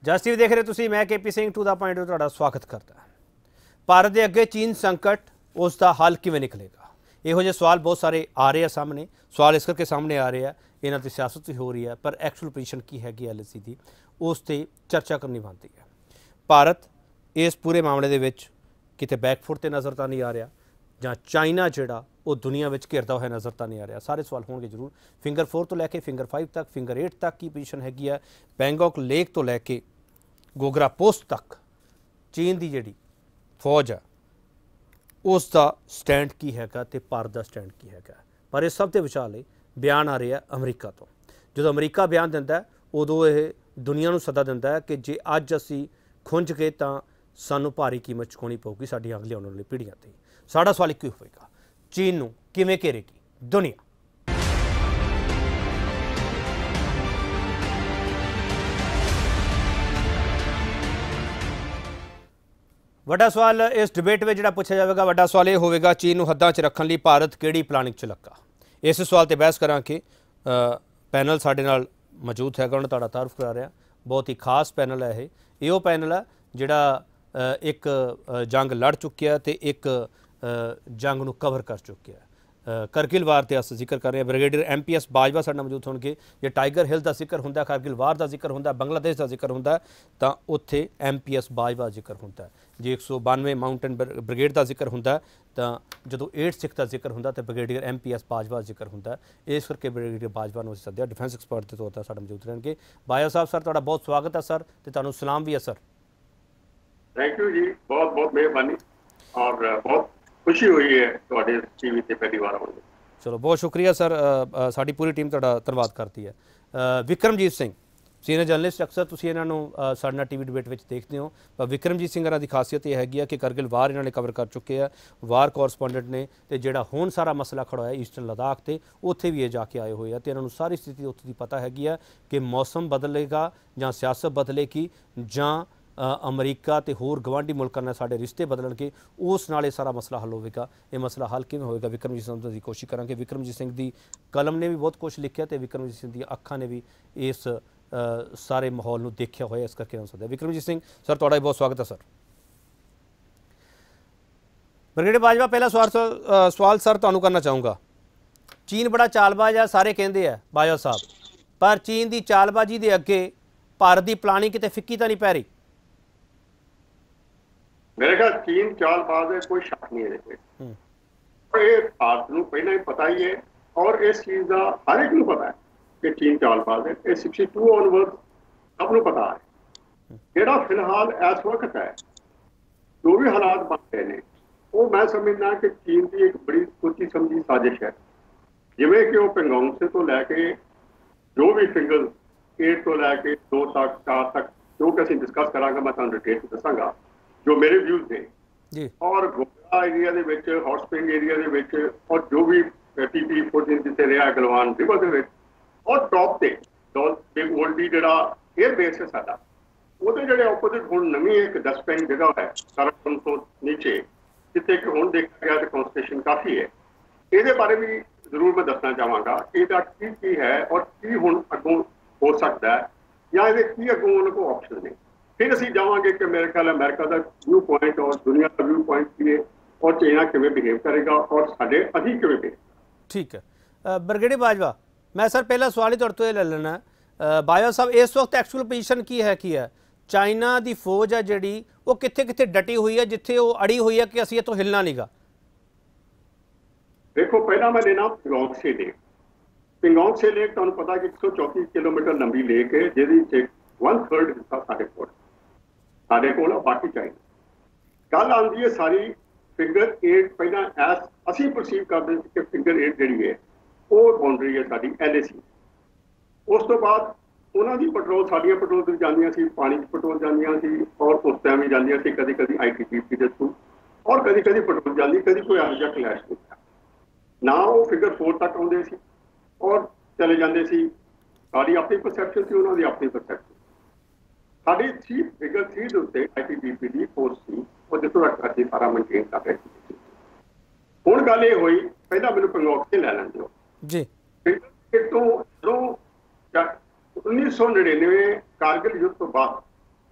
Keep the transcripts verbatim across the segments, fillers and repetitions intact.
ਜਸ TV ਦੇਖ ਰਹੇ ਤੁਸੀਂ, मैं K P Singh to the point ਤੁਹਾਡਾ ਸਵਾਗਤ ਕਰਦਾ। ਭਾਰਤ ਦੇ ਅੱਗੇ ਚੀਨ ਸੰਕਟ, ਉਸ ਦਾ ਹੱਲ ਕਿਵੇਂ ਨਿਕਲੇਗਾ? ਇਹੋ ਜਿਹੇ ਸਵਾਲ ਬਹੁਤ ਸਾਰੇ ਆ ਰਹੇ ਆ ਸਾਹਮਣੇ। ਸਵਾਲ ਇਸ ਕਰਕੇ ਸਾਹਮਣੇ ਆ ਰਹੇ ਆ, ਇਹਨਾਂ ਦੀ ਸਿਆਸਤ ਵੀ ਹੋ ਰਹੀ ਹੈ, ਪਰ ਐਕਚੁਅਲ ਪੋਜੀਸ਼ਨ ਕੀ ਹੈਗੀ ਐਲ सी ਦੀ, ਉਸ 'ਤੇ ਚਰਚਾ ਕਰਨੀ ਬਣਦੀ ਹੈ। ਭਾਰਤ ਇਸ ਪੂਰੇ ਮਾਮਲੇ ਦੇ ਵਿੱਚ ਕਿਤੇ ਬੈਕਫੁੱਟ 'ਤੇ ਨਜ਼ਰ ਤਾਂ ਨਹੀਂ ਆ ਰਿਹਾ, ਜਾਂ ਚਾਈਨਾ ਜਿਹੜਾ ਉਹ ਦੁਨੀਆ ਵਿੱਚ ਘਿਰਦਾ ਹੋਇਆ ਨਜ਼ਰ ਤਾਂ ਨਹੀਂ ਆ ਰਿਹਾ। ਸਾਰੇ ਸਵਾਲ ਹੋਣਗੇ ਜ਼ਰੂਰ। ਫਿੰਗਰ फोर ਤੋਂ ਲੈ ਕੇ ਫਿੰਗਰ फाइव ਤੱਕ, ਫਿੰਗਰ एट ਤੱਕ ਕੀ ਪੋਜੀਸ਼ਨ ਹੈਗੀ ਹੈ, ਬੈਂਗੌਕ ਲੇਕ ਤੋਂ ਲੈ ਕੇ ਗੋਗਰਾ ਪੋਸਟ ਤੱਕ ਚੀਨ ਦੀ ਜਿਹੜੀ ਫੌਜ ਹੈ ਉਸ ਦਾ ਸਟੈਂਡ ਕੀ ਹੈਗਾ ਤੇ ਭਾਰਤ ਦਾ ਸਟੈਂਡ ਕੀ ਹੈਗਾ। ਪਰ ਇਸ ਸਭ ਦੇ ਵਿਚਾਲੇ ਬਿਆਨ ਆ ਰਿਹਾ ਅਮਰੀਕਾ ਤੋਂ। ਜਦੋਂ ਅਮਰੀਕਾ ਬਿਆਨ ਦਿੰਦਾ ਉਦੋਂ ਇਹ ਦੁਨੀਆ ਨੂੰ ਸੱਦਾ ਦਿੰਦਾ ਹੈ ਕਿ ਜੇ ਅੱਜ ਅਸੀਂ ਖੁੰਝ ਗਏ ਤਾਂ ਸਾਨੂੰ ਭਾਰੀ ਕੀਮਤ ਚੁਕਾਉਣੀ ਪਊਗੀ ਸਾਡੀਆਂ ਅਗਲੀਆਂ ਆਉਣ ਵਾਲੀ ਪੀੜ੍ਹੀਆਂ 'ਤੇ। ਸਾਡਾ ਸਵਾਲ ਇੱਕੋ ਹੋਵੇਗਾ, ਚੀਨ ਨੂੰ ਕਿਵੇਂ ਘੇਰੇਗੀ ਦੁਨੀਆ? ਵੱਡਾ ਸਵਾਲ ਇਸ ਡਿਬੇਟ ਵਿੱਚ ਜਿਹੜਾ ਪੁੱਛਿਆ ਜਾਵੇਗਾ, ਵੱਡਾ ਸਵਾਲ ਇਹ ਹੋਵੇਗਾ, ਚੀਨ ਨੂੰ ਹੱਦਾਂ 'ਚ ਰੱਖਣ ਲਈ ਭਾਰਤ ਕਿਹੜੀ ਪਲਾਨਿੰਗ 'ਚ ਲੱਗਾ। ਇਸ ਸਵਾਲ 'ਤੇ ਬਹਿਸ ਕਰਾਂਗੇ। ਪੈਨਲ ਸਾਡੇ ਨਾਲ ਮੌਜੂਦ ਹੈਗਾ, ਉਹਨਾਂ ਤੁਹਾਡਾ ਤਾਰਫ ਕਰਾ ਰਿਹਾ। ਬਹੁਤ ਹੀ ਖਾਸ ਪੈਨਲ ਹੈ ਇਹ। ਇਹ ਉਹ ਪੈਨਲ ਹੈ ਜਿਹੜਾ ਇੱਕ ਜੰਗ ਲੜ ਚੁੱਕਿਆ ਤੇ ਇੱਕ ਜੰਗ ਨੂੰ ਕਵਰ ਕਰ ਚੁੱਕਿਆ। करगिल वार ते अस जिक्र कर रहे हैं। Brigadier M P S Bajwa साडे नाल मौजूद होणगे। जे टाइगर हिल का जिक्र होंदा, करगिल वार का जिक्र होंदा, बांग्लादेश का जिक्र होंदा, तो उत्थे एम पी एस बाजवा का जिक्र होंदा। जे एक सौ बानवे माउंटेन ब्रिगेड का जिक्र होंदा, तो जो एट सिख का जिक्र होंदा तो brigadier M P S Bajwa का जिक्र होंदा। इस करके ब्रिगेडियर बाजवा नूं सद्दिया। डिफेंस एक्सपर्ट के तौर पर साडे मौजूद रहणगे। बाजवा साहब सर तुहाडा बहुत स्वागत है सर, तो तुहानूं सलाम भी है सर। थैंक यू जी, बहुत बहुत मेहरबानी और बहुत खुशी हुई है ਤੁਹਾਡੇ ਟੀਵੀ ਤੇ ਪਹਿਲੀ ਵਾਰ ਆਉਣ। ਚਲੋ ਬਹੁਤ ਸ਼ੁਕਰੀਆ ਸਰ, ਸਾਡੀ ਪੂਰੀ ਟੀਮ ਤੁਹਾਡਾ ਧੰਨਵਾਦ ਕਰਦੀ ਹੈ। ਵਿਕਰਮਜੀਤ ਸਿੰਘ ਸੀਨੀਅਰ ਜਰਨਲਿਸਟ, ਅਕਸਰ ਤੁਸੀਂ ਇਹਨਾਂ ਨੂੰ ਸਾਡੇ ਨਾਲ ਟੀਵੀ ਡਿਬੇਟ ਵਿੱਚ ਦੇਖਦੇ ਹੋ, ਪਰ ਵਿਕਰਮਜੀਤ ਸਿੰਘ ਇਹਨਾਂ ਦੀ ਖਾਸੀਅਤ ਇਹ ਹੈਗੀ ਆ ਕਿ ਕਰਗਿਲ ਵਾਰ ਇਹਨਾਂ ਨੇ ਕਵਰ ਕਰ ਚੁੱਕੇ ਆ, ਵਾਰ ਕੋਰਸਪੋਂਡੈਂਟ ਨੇ, ਤੇ ਜਿਹੜਾ ਹੁਣ ਸਾਰਾ ਮਸਲਾ ਖੜਾ ਹੋਇਆ ਈਸਟਰਨ ਲਦਾਖ ਤੇ ਉੱਥੇ ਵੀ ਇਹ ਜਾ ਕੇ ਆਏ ਹੋਏ ਆ, ਤੇ ਇਹਨਾਂ ਨੂੰ ਸਾਰੀ ਸਥਿਤੀ ਉੱਥੇ ਦੀ ਪਤਾ ਹੈਗੀ ਆ ਕਿ ਮੌਸਮ ਬਦਲੇਗਾ ਜਾਂ ਸਿਆਸਤ ਬਦਲੇਗੀ ਜਾਂ अमरीका तो होर गवांढी मुल्कों ने साढ़े रिश्ते बदलणगे, उस नाल सारा मसला हल होगा। ये मसला हल किवें होएगा, विक्रमजीत सिंह की कोशिश करांगे। विक्रमजीत सिंह की कलम ने भी बहुत कुछ लिखा तो विक्रमजीत सिंह दी अखां ने भी इस सारे माहौल नूं देखिया होया, इस करके हो सकता। विक्रमजीत सिंह सर तुहाडा बहुत स्वागत है सर। ब्रिगेडियर बाजवा पहला सवाल सवाल सर तुहानूं करना चाहूँगा। चीन बड़ा चालबाज है सारे कहते हैं बाजवा साहब, पर चीन की चालबाजी के अगे भारत की प्लानिंग किते फिक्की तो नहीं पै रही? मेरे ख्याल चीन चालबाज है, कोई शक नहीं है। ये भारत को पहले ही पता ही है और इस चीज़ का हर एक को पता है कि चीन चालबाज है। ये सिक्सटी टू ऑनवर्ड सबको पता है। जेड़ा फिलहाल इस वक्त है जो भी हालात बन रहे हैं, वो मैं समझना कि चीन की एक बड़ी सोची समझी साजिश है। जिमें कि वो पेंगोंग से तो लैके जो भी फिंगर एट तो लैके दो तक चार तक जो कि असीं डिस्कस करांगा, मैं तुहानूं डिटेल च दसांगा जो मेरे व्यूज ने। और गोगरा एरिया दे विच, हॉट स्प्रिंग एरिया दे विच, और जो भी पी पी फोर्टीन जिथे रहा गलवान रिवर दे विच, और टॉप ते बिग ओल्डी जिहड़ा एयर बेस है साडा, ਉਹਦੇ ਜਿਹੜੇ ਆਪੋजिट ਹੁਣ ਨਵੀਂ ਇੱਕ ਡਸਟਿੰਗ ਜਗ੍ਹਾ ਹੈ ਸਰਕਮ ਤੋਂ ਨੀਚੇ, ਜਿੱਥੇ ਕਿ ਹੁਣ ਦੇਖਿਆ ਗਿਆ ਤੇ ਕਨਸਟ੍ਰਕਸ਼ਨ ਕਾਫੀ ਹੈ। ਇਹਦੇ ਬਾਰੇ ਵੀ ਜ਼ਰੂਰ ਮੈਂ ਦੱਸਣਾ ਚਾਹਾਂਗਾ ਕਿ ਇਹਦਾ ਕੀ ਕੀ ਹੈ ਔਰ ਕੀ ਹੁਣ ਅੱਗੋਂ ਹੋ ਸਕਦਾ ਹੈ, ਜਾਂ ਇਹਦੇ ਕੀ ਅੱਗੋਂ ਉਹਨਾਂ ਕੋਲ ਆਪਸ਼ਨ ਨੇ। फिर असीं जावांगे कि मेरे ख्याल अमेरिका का व्यू पॉइंट और दुनिया का व्यू पॉइंट की है और चाइना किवें बिहेव करेगा और साडे असीं किवें बिहेव। ठीक है ब्रिगेडियर बाजवा, मैं सर पहला सवाल ही तुहाडे तो ले लेना। बाजवा साहब इस वक्त एक्चुअल पोजीशन की है की है? चाइना की फौज है जिहड़ी वो कित्थे कित्थे डटी हुई है, जिथे वो अड़ी हुई है कि असीं इत्थों हिलना नहीं गा? देखो पहला मैं लेना पेंगोंग से लेक। पेंगोंग से लेक तुहानूं पता कि एक सौ चौंती किलोमीटर लंबी लेक है, जिहदी वन थर्ड हिस्सा साडे कोल साढ़े को बाकी चाहिए। गल आती है सारी फिंगर एट पहला एस असी परसीव करते कि फिंगर एट जी है वो बाउंड्री है साड़ी एल ए सी। उस तो बाद उन्होंने पट्रोल साड़ियाँ पट्रोल भी जांदियां सी, पानी पट्रोल जांदियां सी, और उस टाइम भी जांदियां सी कभी कभी आई टी पी पी के थ्रू, और कभी कभी पट्रोल जाती, कभी कोई यह जहा क्लैश नहीं था ना। वो फिगर फोर तक आते सी और चले जाते सी। साड़ी अपनी परसैप्शन थी, उन्होंने अपनी परसैप्शन। साड़ी थ्री फिगर थ्री के उत्ते आई टी बी पी की फोर्स थी और जितों तक असीं सारा मेनटेन कर रहे थे। हुण गल ये हुई, पहला मैनूं पेंगोंग से लै लैण दिओ जी। फिगर तो जो उन्नीस सौ नड़िनवे कारगिल युद्ध तो बाद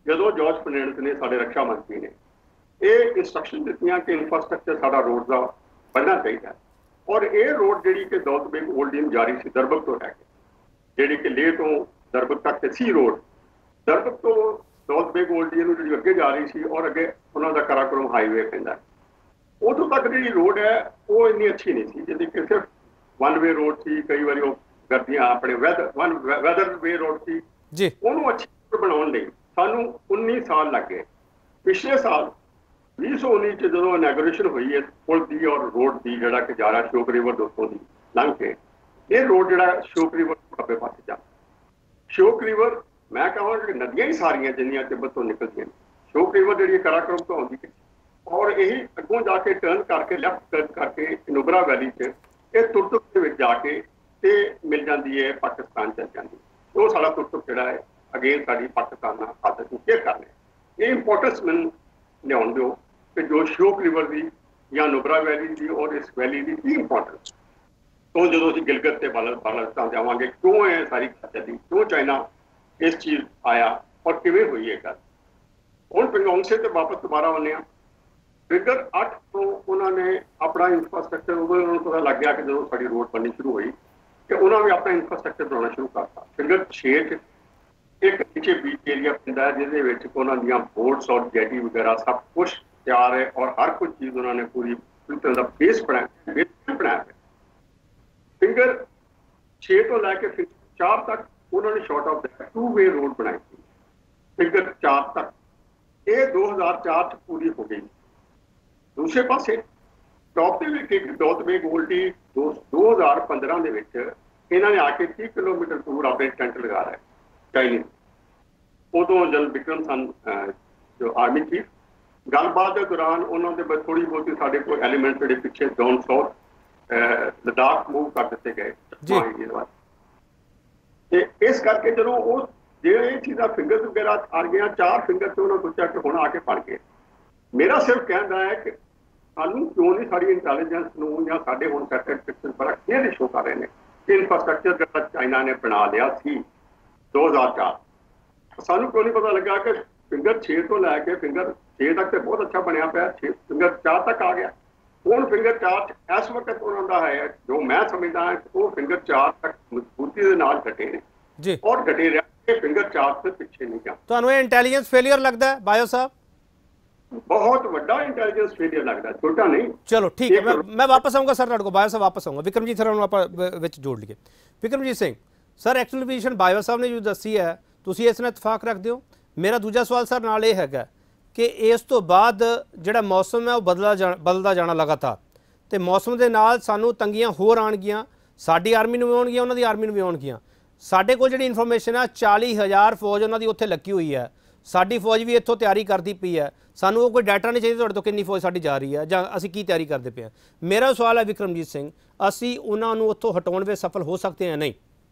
ਜਦੋਂ ਜਾਰਜ ਫਰਨੈਂਡਸ ਨੇ ਸਾਡੇ ਰੱਖਿਆ ਮੰਤਰੀ ਨੇ ਇਹ ਇੰਸਟਰਕਸ਼ਨ ਦਿੱਤੀਆਂ ਕਿ ਇਨਫਰਾਸਟ੍ਰਕਚਰ ਸਾਡਾ ਰੋਡ ਦਾ ਬਣਨਾ ਚਾਹੀਦਾ ਔਰ ਇਹ ਰੋਡ ਜਿਹੜੀ ਕਿ ਦੌਲਤ ਬੇਗ ਓਲਡੀਅਨ ਜਾਰੀ ਸੀ ਦਰਬਕ ਤੋਂ ਲੈ ਕੇ ਜਿਹੜੀ ਕਿ ਲੇਹ ਤੋਂ ਦਰਬਕ ਤੱਕ ਤੇ ਸੀ ਰੋਡ ਦਰਬਕ ਤੋਂ ਦੌਲਤ ਬੇਗ ਓਲਡੀਅਨ ਨੂੰ ਜਿਹੜੀ ਅੱਗੇ ਜਾ ਰਹੀ ਸੀ ਔਰ ਅੱਗੇ ਉਹਨਾਂ ਦਾ ਕਰਾਕਰਮ ਹਾਈਵੇ ਪੈਂਦਾ ਉਦੋਂ ਤੱਕ ਜਿਹੜੀ ਰੋਡ ਹੈ ਉਹ ਇੰਨੀ ਅੱਛੀ ਨਹੀਂ ਸੀ ਜਿਹਦੀ ਕਿ ਸਿਰਫ ਵਨ ਵੇ ਰੋਡ ਸੀ ਕਈ ਵਾਰੀ ਉਹ ਕਰਦੀਆਂ ਆਪਣੇ weather one weather way road ਸੀ ਜੀ ਉਹਨੂੰ ਅੱਛੀ ਬਣਾਉਣ ਲਈ ਸਾਨੂੰ ਉੱਨੀ ਸਾਲ ਲੱਗ ਗਏ ਪਿਛਲੇ ਸਾਲ ਵੀਹ ਸੌ ਉੱਨੀ ਚ ਜਦੋਂ ਇਨੈਗੋਰੇਸ਼ਨ ਹੋਈ ਹੈ ਪੁਲ ਦੀ ਔਰ ਰੋਡ ਦੀ ਜਿਹੜਾ ਕਿ ਜਾ ਰਿਹਾ ਸ਼ੋਕ ਰਿਵਰ ਦੋਸਤੋਂ ਦੀ ਲੰਘ ਕੇ ਇਹ ਰੋਡ ਜਿਹੜਾ ਸ਼ੋਕ ਰਿਵਰ ਖੱਬੇ ਪਾਸੇ ਜਾ ਸ਼ੋਕ ਰਿਵਰ ਮੈਂ ਕਹਾਂਗਾ ਕਿ ਨਦੀਆਂ ਹੀ ਸਾਰੀਆਂ ਜਿੰਨੀਆਂ ਤਿੱਬਤ ਤੋਂ ਨਿਕਲਦੀਆਂ ਸ਼ੋਕ ਰਿਵਰ ਜਿਹੜੀ ਕਰਾਕਰਮ ਤੋਂ ਆਉਂਦੀ ਹੈ ਔਰ ਇਹ ਅੱਗੋਂ ਜਾ ਕੇ ਟਰਨ ਕਰਕੇ ਲੈਫਟ ਕਰਕੇ ਨੁਬਰਾ ਵੈਲੀ 'ਚ ਇਹ ਤੁਰਤੁਕ ਦੇ ਵਿੱਚ ਜਾ ਕੇ ਤੇ ਮਿਲ ਜਾਂਦੀ ਹੈ ਪਾਕਿਸਤਾਨ ਚੱਲ ਜਾਂਦੀ ਉਹ ਸਾਡਾ ਤੁਰਤੁਕ ਜਿਹੜਾ ਹੈ ਅਗੇਨ ਸਾਡੀ ਪਾਕਿਸਤਾਨ ਨਾਲ ਖਾਤੇ ਨੂੰ ਕੇਅਰ ਕਰ ਲਿਆ ਇਹ ਇੰਪੋਰਟੈਂਸ ਮੈਨੂੰ ਲਿਆਉਣ ਦਿਓ ਕਿ ਜੋ ਸ਼ੋਕ ਰਿਵਰ ਦੀ ਜਾਂ ਨੁਬਰਾ ਵੈਲੀ ਦੀ ਔਰ ਇਸ ਵੈਲੀ ਦੀ ਕੀ ਇੰਪੋਰਟੈਂਸ ਤੋਂ ਜਦੋਂ ਅਸੀਂ ਗਿਲਗਿਤ ਤੇ ਬਾਲਟਿਸਤਾਨ ਜਾਵਾਂਗੇ ਕਿਉਂ ਇਹ ਸਾਰੀ ਚੱਲੀ ਕਿਉਂ ਚਾਈਨਾ ਇਸ ਚੀਜ਼ ਆਇਆ ਔਰ ਕਿਵੇਂ ਹੋਈ ਇਹ ਗੱਲ ਹੁਣ ਪਿੰਗੋਂਗ ਸੇ ਤੇ ਵਾਪਸ ਦੁਬਾਰਾ ਆਉਂਦੇ ਹਾਂ ਫਿਗਰ ਅੱਠ ਤੋਂ ਉਹਨਾਂ ਨੇ ਆਪਣਾ ਇਨਫਰਾਸਟ੍ਰਕਚਰ ਉਹਨਾਂ ਨੂੰ ਪਤਾ ਲੱਗ ਗਿਆ ਕਿ ਜਦੋਂ ਸਾਡੀ ਰੋਡ ਬਣਨੀ ਸ਼ੁਰੂ ਹੋਈ ਕਿ ਉਹਨਾਂ ਨੇ ਆਪਣਾ ਇਨਫਰਾਸਟ੍ਰਕਚਰ ਬਣਾਉਣਾ ਸ਼ੁਰੂ ਕਰਤਾ ਫਿਗਰ ਛੇ 'ਚ ਇੱਕ ਨੀਚੇ ਬੀਚ ਏਰੀਆ ਪੈਂਦਾ ਜਿਹਦੇ ਵਿੱਚ ਉਹਨਾਂ ਦੀਆਂ ਬੋਟਸ ਔਰ ਜੈਟੀ ਵਗੈਰਾ ਸਭ ਕੁਝ ਤਿਆਰ ਹੈ ਔਰ ਹਰ ਕੋਈ ਚੀਜ਼ ਉਹਨਾਂ ਨੇ ਪੂਰੀ ਪੂਰੀ ਤਰ੍ਹਾਂ ਦਾ ਬੇਸ ਬਣਾਇਆ ਬੇਸ ਬਣਾਇਆ ਫਿਗਰ ਛੇ ਤੋਂ ਲੈ ਕੇ ਫਿਗਰ ਚਾਰ ਤੱਕ ਉਹਨਾਂ ਨੇ ਸ਼ਾਰਟ ਆਫ ਦਾ ਟੂ ਵੇ ਰੋਡ ਬਣਾਈ ਸੀ ਫਿਗਰ ਚਾਰ ਤੱਕ ਇਹ ਦੋ ਹਜ਼ਾਰ ਚਾਰ 'ਚ ਪੂਰੀ ਹੋ ਗਈ ਦੂਸਰੇ ਪਾਸੇ ਟੌਪ ਦੇ ਵਿੱਚ ਇੱਕ ਦੌਲਤ ਬੇਗ ਓਲਡੀ ਦੋ ਹਜ਼ਾਰ ਪੰਦਰਾਂ ਦੇ ਵਿੱਚ ਇਹਨਾਂ ਨੇ ਆ ਕੇ ਤੀਹ ਕਿਲੋਮੀਟਰ ਦੂਰ ਆਪਣੇ ਟੈਂਟ ਲਗਾ ਰਿਹਾ ਚਾਈਨੀਜ਼ ਉਦੋਂ ਜਨ ਵਿਕਰਮ ਸਨ ਜੋ ਆਰਮੀ ਚੀਫ ਗੱਲਬਾਤ ਦੇ ਦੌਰਾਨ ਉਹਨਾਂ ਦੇ ਥੋੜੀ ਬਹੁਤੀ ਸਾਡੇ ਕੋਲ ਐਲੀਮੈਂਟ ਜਿਹੜੇ ਪਿੱਛੇ ਡਾਊਨ ਸਾਊਥ ਲਦਾਖ ਮੂਵ ਕਰ ਦਿੱਤੇ ਗਏ ਤੇ ਇਸ ਕਰਕੇ ਜਦੋਂ ਉਹ ਜਿਹੜੇ ਇਹ ਚੀਜ਼ਾਂ ਫਿੰਗਰ ਵਗੈਰਾ ਆ ਗਈਆਂ ਚਾਰ ਫਿੰਗਰ ਤੇ ਉਹਨਾਂ ਸੋਚਿਆ ਕਿ ਹੁਣ ਆ ਕੇ ਪੜ ਗਏ ਮੇਰਾ ਸਿਰਫ ਕਹਿੰਦਾ ਹੈ ਕਿ ਸਾਨੂੰ ਕਿਉਂ ਨਹੀਂ ਸਾਡੀ ਇੰਟੈਲੀਜੈਂਸ ਨੂੰ ਜਾਂ ਸਾਡੇ ਹੁਣ ਸੈਟਲਾਈਟ ਪਿਕਚਰ ਬੜਾ ਕਲੀਅਰਲੀ ਸ਼ੋ ਕਰ ਰਹੇ ਨੇ ਕਿ ਇਨਫਰਾਸਟ੍ਰਕਚਰ ਜਿਹੜਾ ਚਾਈਨਾ ਨੇ ਬਣਾ ਲਿਆ ਸੀ ਦੋ ਹਜ਼ਾਰ ਚਾਰ ਸਾਨੂੰ ਕਿਉਂ ਨਹੀਂ ਪਤਾ ਲੱਗਾ ਕਿ ਫਿੰਗਰ ਛੇ ਤੋਂ ਲੈ ਕੇ ਫਿੰਗਰ ਛੇ ਤੱਕ ਤੇ ਬਹੁਤ ਅੱਛਾ ਬਣਿਆ ਪਿਆ ਛੇ ਫਿੰਗਰ ਚਾਰ ਤੱਕ ਆ ਗਿਆ ਹੁਣ ਫਿੰਗਰ ਚਾਰ 'ਚ ਇਸ ਵਕਤ ਉਹਨਾਂ ਦਾ ਹੈ ਜੋ ਮੈਂ ਸਮਝਦਾ ਹਾਂ ਉਹ ਫਿੰਗਰ ਚਾਰ ਤੱਕ ਮਜ਼ਬੂਤੀ ਦੇ ਨਾਲ ਘਟੇ ਨੇ ਜੀ ਔਰ ਘਟੇ ਰਿਹਾ ਫਿੰਗਰ ਚਾਰ ਤੋਂ ਪਿੱਛੇ ਨਹੀਂ ਗਿਆ ਤੁਹਾਨੂੰ ਇਹ ਇੰਟੈਲੀਜੈਂਸ ਫੇਲਿਅਰ ਲੱਗਦਾ ਹੈ ਬਾਇਓ ਸਾਹਿਬ ਬਹੁਤ ਵੱਡਾ ਇੰਟੈਲੀਜੈਂਸ ਫੇਲਿਅਰ ਲੱਗਦਾ ਛੋਟਾ ਨਹੀਂ ਚਲੋ ਠੀਕ ਹੈ ਮੈਂ ਮੈਂ ਵਾਪਸ ਆਉਂਗਾ ਸਰ ਤੁਹਾਡੇ ਕੋਲ ਬਾਇਓ ਸਾਹਿਬ ਵਾਪਸ ਆਉਂਗਾ ਵਿਕਰਮਜੀਤ ਸਰ ਨੂੰ ਆਪਾਂ ਵਿੱਚ ਜੋੜ ਲਈਏ ਵਿਕਰਮਜੀਤ ਸਿੰਘ ਸਰ ਐਕਸਪਲੇਨੇਸ਼ਨ ਬਾਇਓ ਸਾਹਿਬ ਨੇ ਜੋ ਦੱਸੀ ਹੈ ਤੁਸੀਂ ਇਸ ਨਾਲ ਇਤਫਾਕ ਰੱਖਦੇ ਹੋ ਮੇਰਾ ਦੂਜਾ ਸਵਾਲ ਸਰ ਨਾਲ ਇਹ ਹੈਗਾ ਕਿ ਇਸ ਤੋਂ ਬਾਅਦ ਜਿਹੜਾ ਮੌਸਮ ਹੈ ਉਹ ਬਦਲਾ ਜਾ ਬਦਲਦਾ ਜਾਣਾ ਲਗਾਤਾਰ ਤੇ ਮੌਸਮ ਦੇ ਨਾਲ ਸਾਨੂੰ ਤੰਗੀਆਂ ਹੋਰ ਆਉਣਗੀਆਂ ਸਾਡੀ ਆਰਮੀ ਨੂੰ ਵੀ ਆਉਣਗੀਆਂ ਉਹਨਾਂ ਦੀ ਆਰਮੀ ਨੂੰ ਵੀ ਆਉਣਗੀਆਂ ਸਾਡੇ ਕੋਲ ਜਿਹੜੀ ਇਨਫੋਰਮੇਸ਼ਨ ਹੈ ਚਾਲੀ ਹਜ਼ਾਰ ਫੌਜ ਉਹਨਾਂ ਦੀ ਉੱਥੇ ਲੱਗੀ ਹੋਈ ਹੈ ਸਾਡੀ ਫੌਜ ਵੀ ਇੱਥੋਂ ਤਿਆਰੀ ਕਰਦੀ ਪਈ ਹੈ ਸਾਨੂੰ ਉਹ ਕੋਈ ਡਾਟਾ ਨਹੀਂ ਚਾਹੀਦਾ ਤੁਹਾਡੇ ਤੋਂ ਕਿੰਨੀ ਫੌਜ ਸਾਡੀ ਜਾ ਰਹੀ ਹੈ ਜਾਂ ਅਸੀਂ ਕੀ ਤਿਆਰੀ ਕਰਦੇ ਪਏ ਹਾਂ ਮੇਰਾ ਸਵਾਲ ਹੈ ਵਿਕਰਮਜੀਤ ਸਿੰਘ ਅਸੀਂ ਉਹਨਾਂ ਨੂੰ ਉੱਥੋਂ ਹਟਾਉਣ ਵਿੱਚ ਸਫਲ ਹੋ ਸਕਦੇ ਹਾਂ ਨਹੀਂ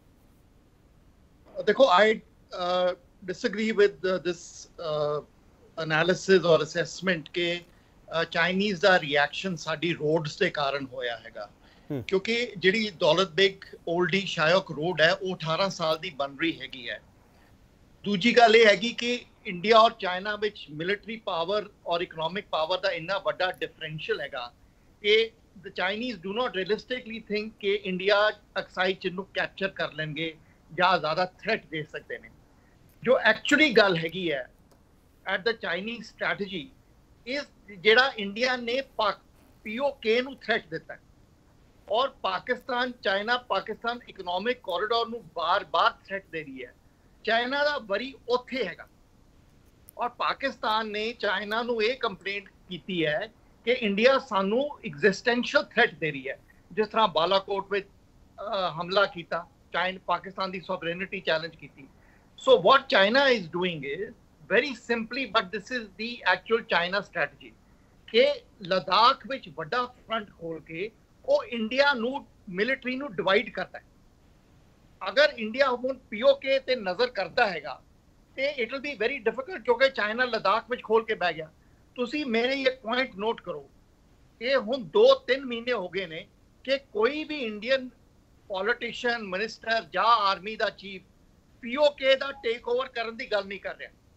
ਦੇਖੋ I disagree with uh, this uh, analysis or assessment ਕਿ ਚਾਈਨੀਜ਼ ਦਾ ਰਿਐਕਸ਼ਨ ਸਾਡੀ ਰੋਡਸ ਦੇ ਕਾਰਨ ਹੋਇਆ ਹੈਗਾ ਕਿਉਂਕਿ ਜਿਹੜੀ ਦੌਲਤ ਬੇਗ ਓਲਡੀ ਸ਼ਾਇਕ ਰੋਡ ਹੈ ਉਹ ਅਠਾਰਾਂ ਸਾਲ ਦੀ ਬਣ ਰਹੀ ਹੈਗੀ ਹੈ ਦੂਜੀ ਗੱਲ ਇਹ ਹੈਗੀ ਕਿ ਇੰਡੀਆ ਔਰ ਚਾਈਨਾ ਵਿੱਚ ਮਿਲਟਰੀ ਪਾਵਰ ਔਰ ਇਕਨੋਮਿਕ ਪਾਵਰ ਦਾ ਇੰਨਾ ਵੱਡਾ ਡਿਫਰੈਂਸ਼ੀਅਲ ਹੈਗਾ ਕਿ the Chinese do not realistically think ਕਿ ਇੰਡੀਆ ਅਕਸਾਈ ਚੀਨ ਨੂੰ ਕੈਪਚਰ ਕਰ ਲੈਣਗੇ ਜਾਂ ਜ਼ਿਆਦਾ ਥ੍ਰੈਟ ਦੇ ਸਕਦੇ ਨੇ ਜੋ ਐਕਚੁਅਲੀ ਗੱਲ ਹੈਗੀ ਹੈ ਐਟ ਦ ਚਾਈਨੀਜ਼ ਸਟ੍ਰੈਟਜੀ ਇਸ ਜਿਹੜਾ ਇੰਡੀਆ ਨੇ ਪਾਕ ਪੀਓਕੇ ਨੂੰ ਥ੍ਰੈਟ ਦਿੱਤਾ ਔਰ Pakistan China Pakistan economic corridor ਨੂੰ ਬਾਰ-ਬਾਰ ਥ੍ਰੈਟ ਦੇ ਰਹੀ ਹੈ ਚਾਈਨਾ ਦਾ ਵਰੀ ਉੱਥੇ ਹੈਗਾ ਔਰ ਪਾਕਿਸਤਾਨ ਨੇ ਚਾਈਨਾ ਨੂੰ ਇਹ ਕੰਪਲੇਂਟ ਕੀਤੀ ਹੈ ਕਿ ਇੰਡੀਆ ਸਾਨੂੰ ਐਗਜ਼ਿਸਟੈਂਸ਼ੀਅਲ ਥ੍ਰੈਟ ਦੇ ਰਹੀ ਹੈ ਜਿਸ ਤਰ੍ਹਾਂ ਬਾਲਾਕੋਟ ਵਿੱਚ ਹਮਲਾ ਕੀਤਾ ਚਾਈਨਾ ਪਾਕਿਸਤਾਨ ਦੀ ਸੋਵਰੇਨਿਟੀ ਚੈਲੰਜ ਕੀਤੀ so what China is doing is very simply but this is the actual China strategy ਕਿ ਲਦਾਖ ਵਿੱਚ ਵੱਡਾ ਫਰੰਟ ਖੋਲ ਕੇ ਉਹ ਇੰਡੀਆ ਨੂੰ ਮਿਲਟਰੀ ਨੂੰ ਡਿਵਾਈਡ ਕਰਦਾ ਹੈ ਅਗਰ ਇੰਡੀਆ ਹੁਣ ਪੀਓਕੇ ਤੇ ਨਜ਼ਰ ਕਰਦਾ ਹੈਗਾ ਤੇ it will be very difficult ਕਿਉਂਕਿ ਚਾਈਨਾ ਲਦਾਖ ਵਿੱਚ ਖੋਲ ਕੇ ਬਹਿ ਗਿਆ ਤੁਸੀਂ ਮੇਰੇ ਇਹ ਪੁਆਇੰਟ ਨੋਟ ਕਰੋ ਇਹ ਹੁਣ ਦੋ ਤਿੰਨ ਮਹੀਨੇ ਹੋ ਗਏ ਨੇ ਕਿ ਕੋਈ ਵੀ ਇੰਡੀਅਨ ਪੋਲੀਟੀਸ਼ੀਅਨ ਮਿਨਿਸਟਰ ਜਾਂ ਆਰਮੀ ਦਾ ਚੀਫ ਪੀਓਕੇ ਦਾ ਟੇਕ ਓਵਰ ਕਰਨ ਦੀ ਗੱਲ ਨਹੀਂ ਕਰ ਰਿਹਾ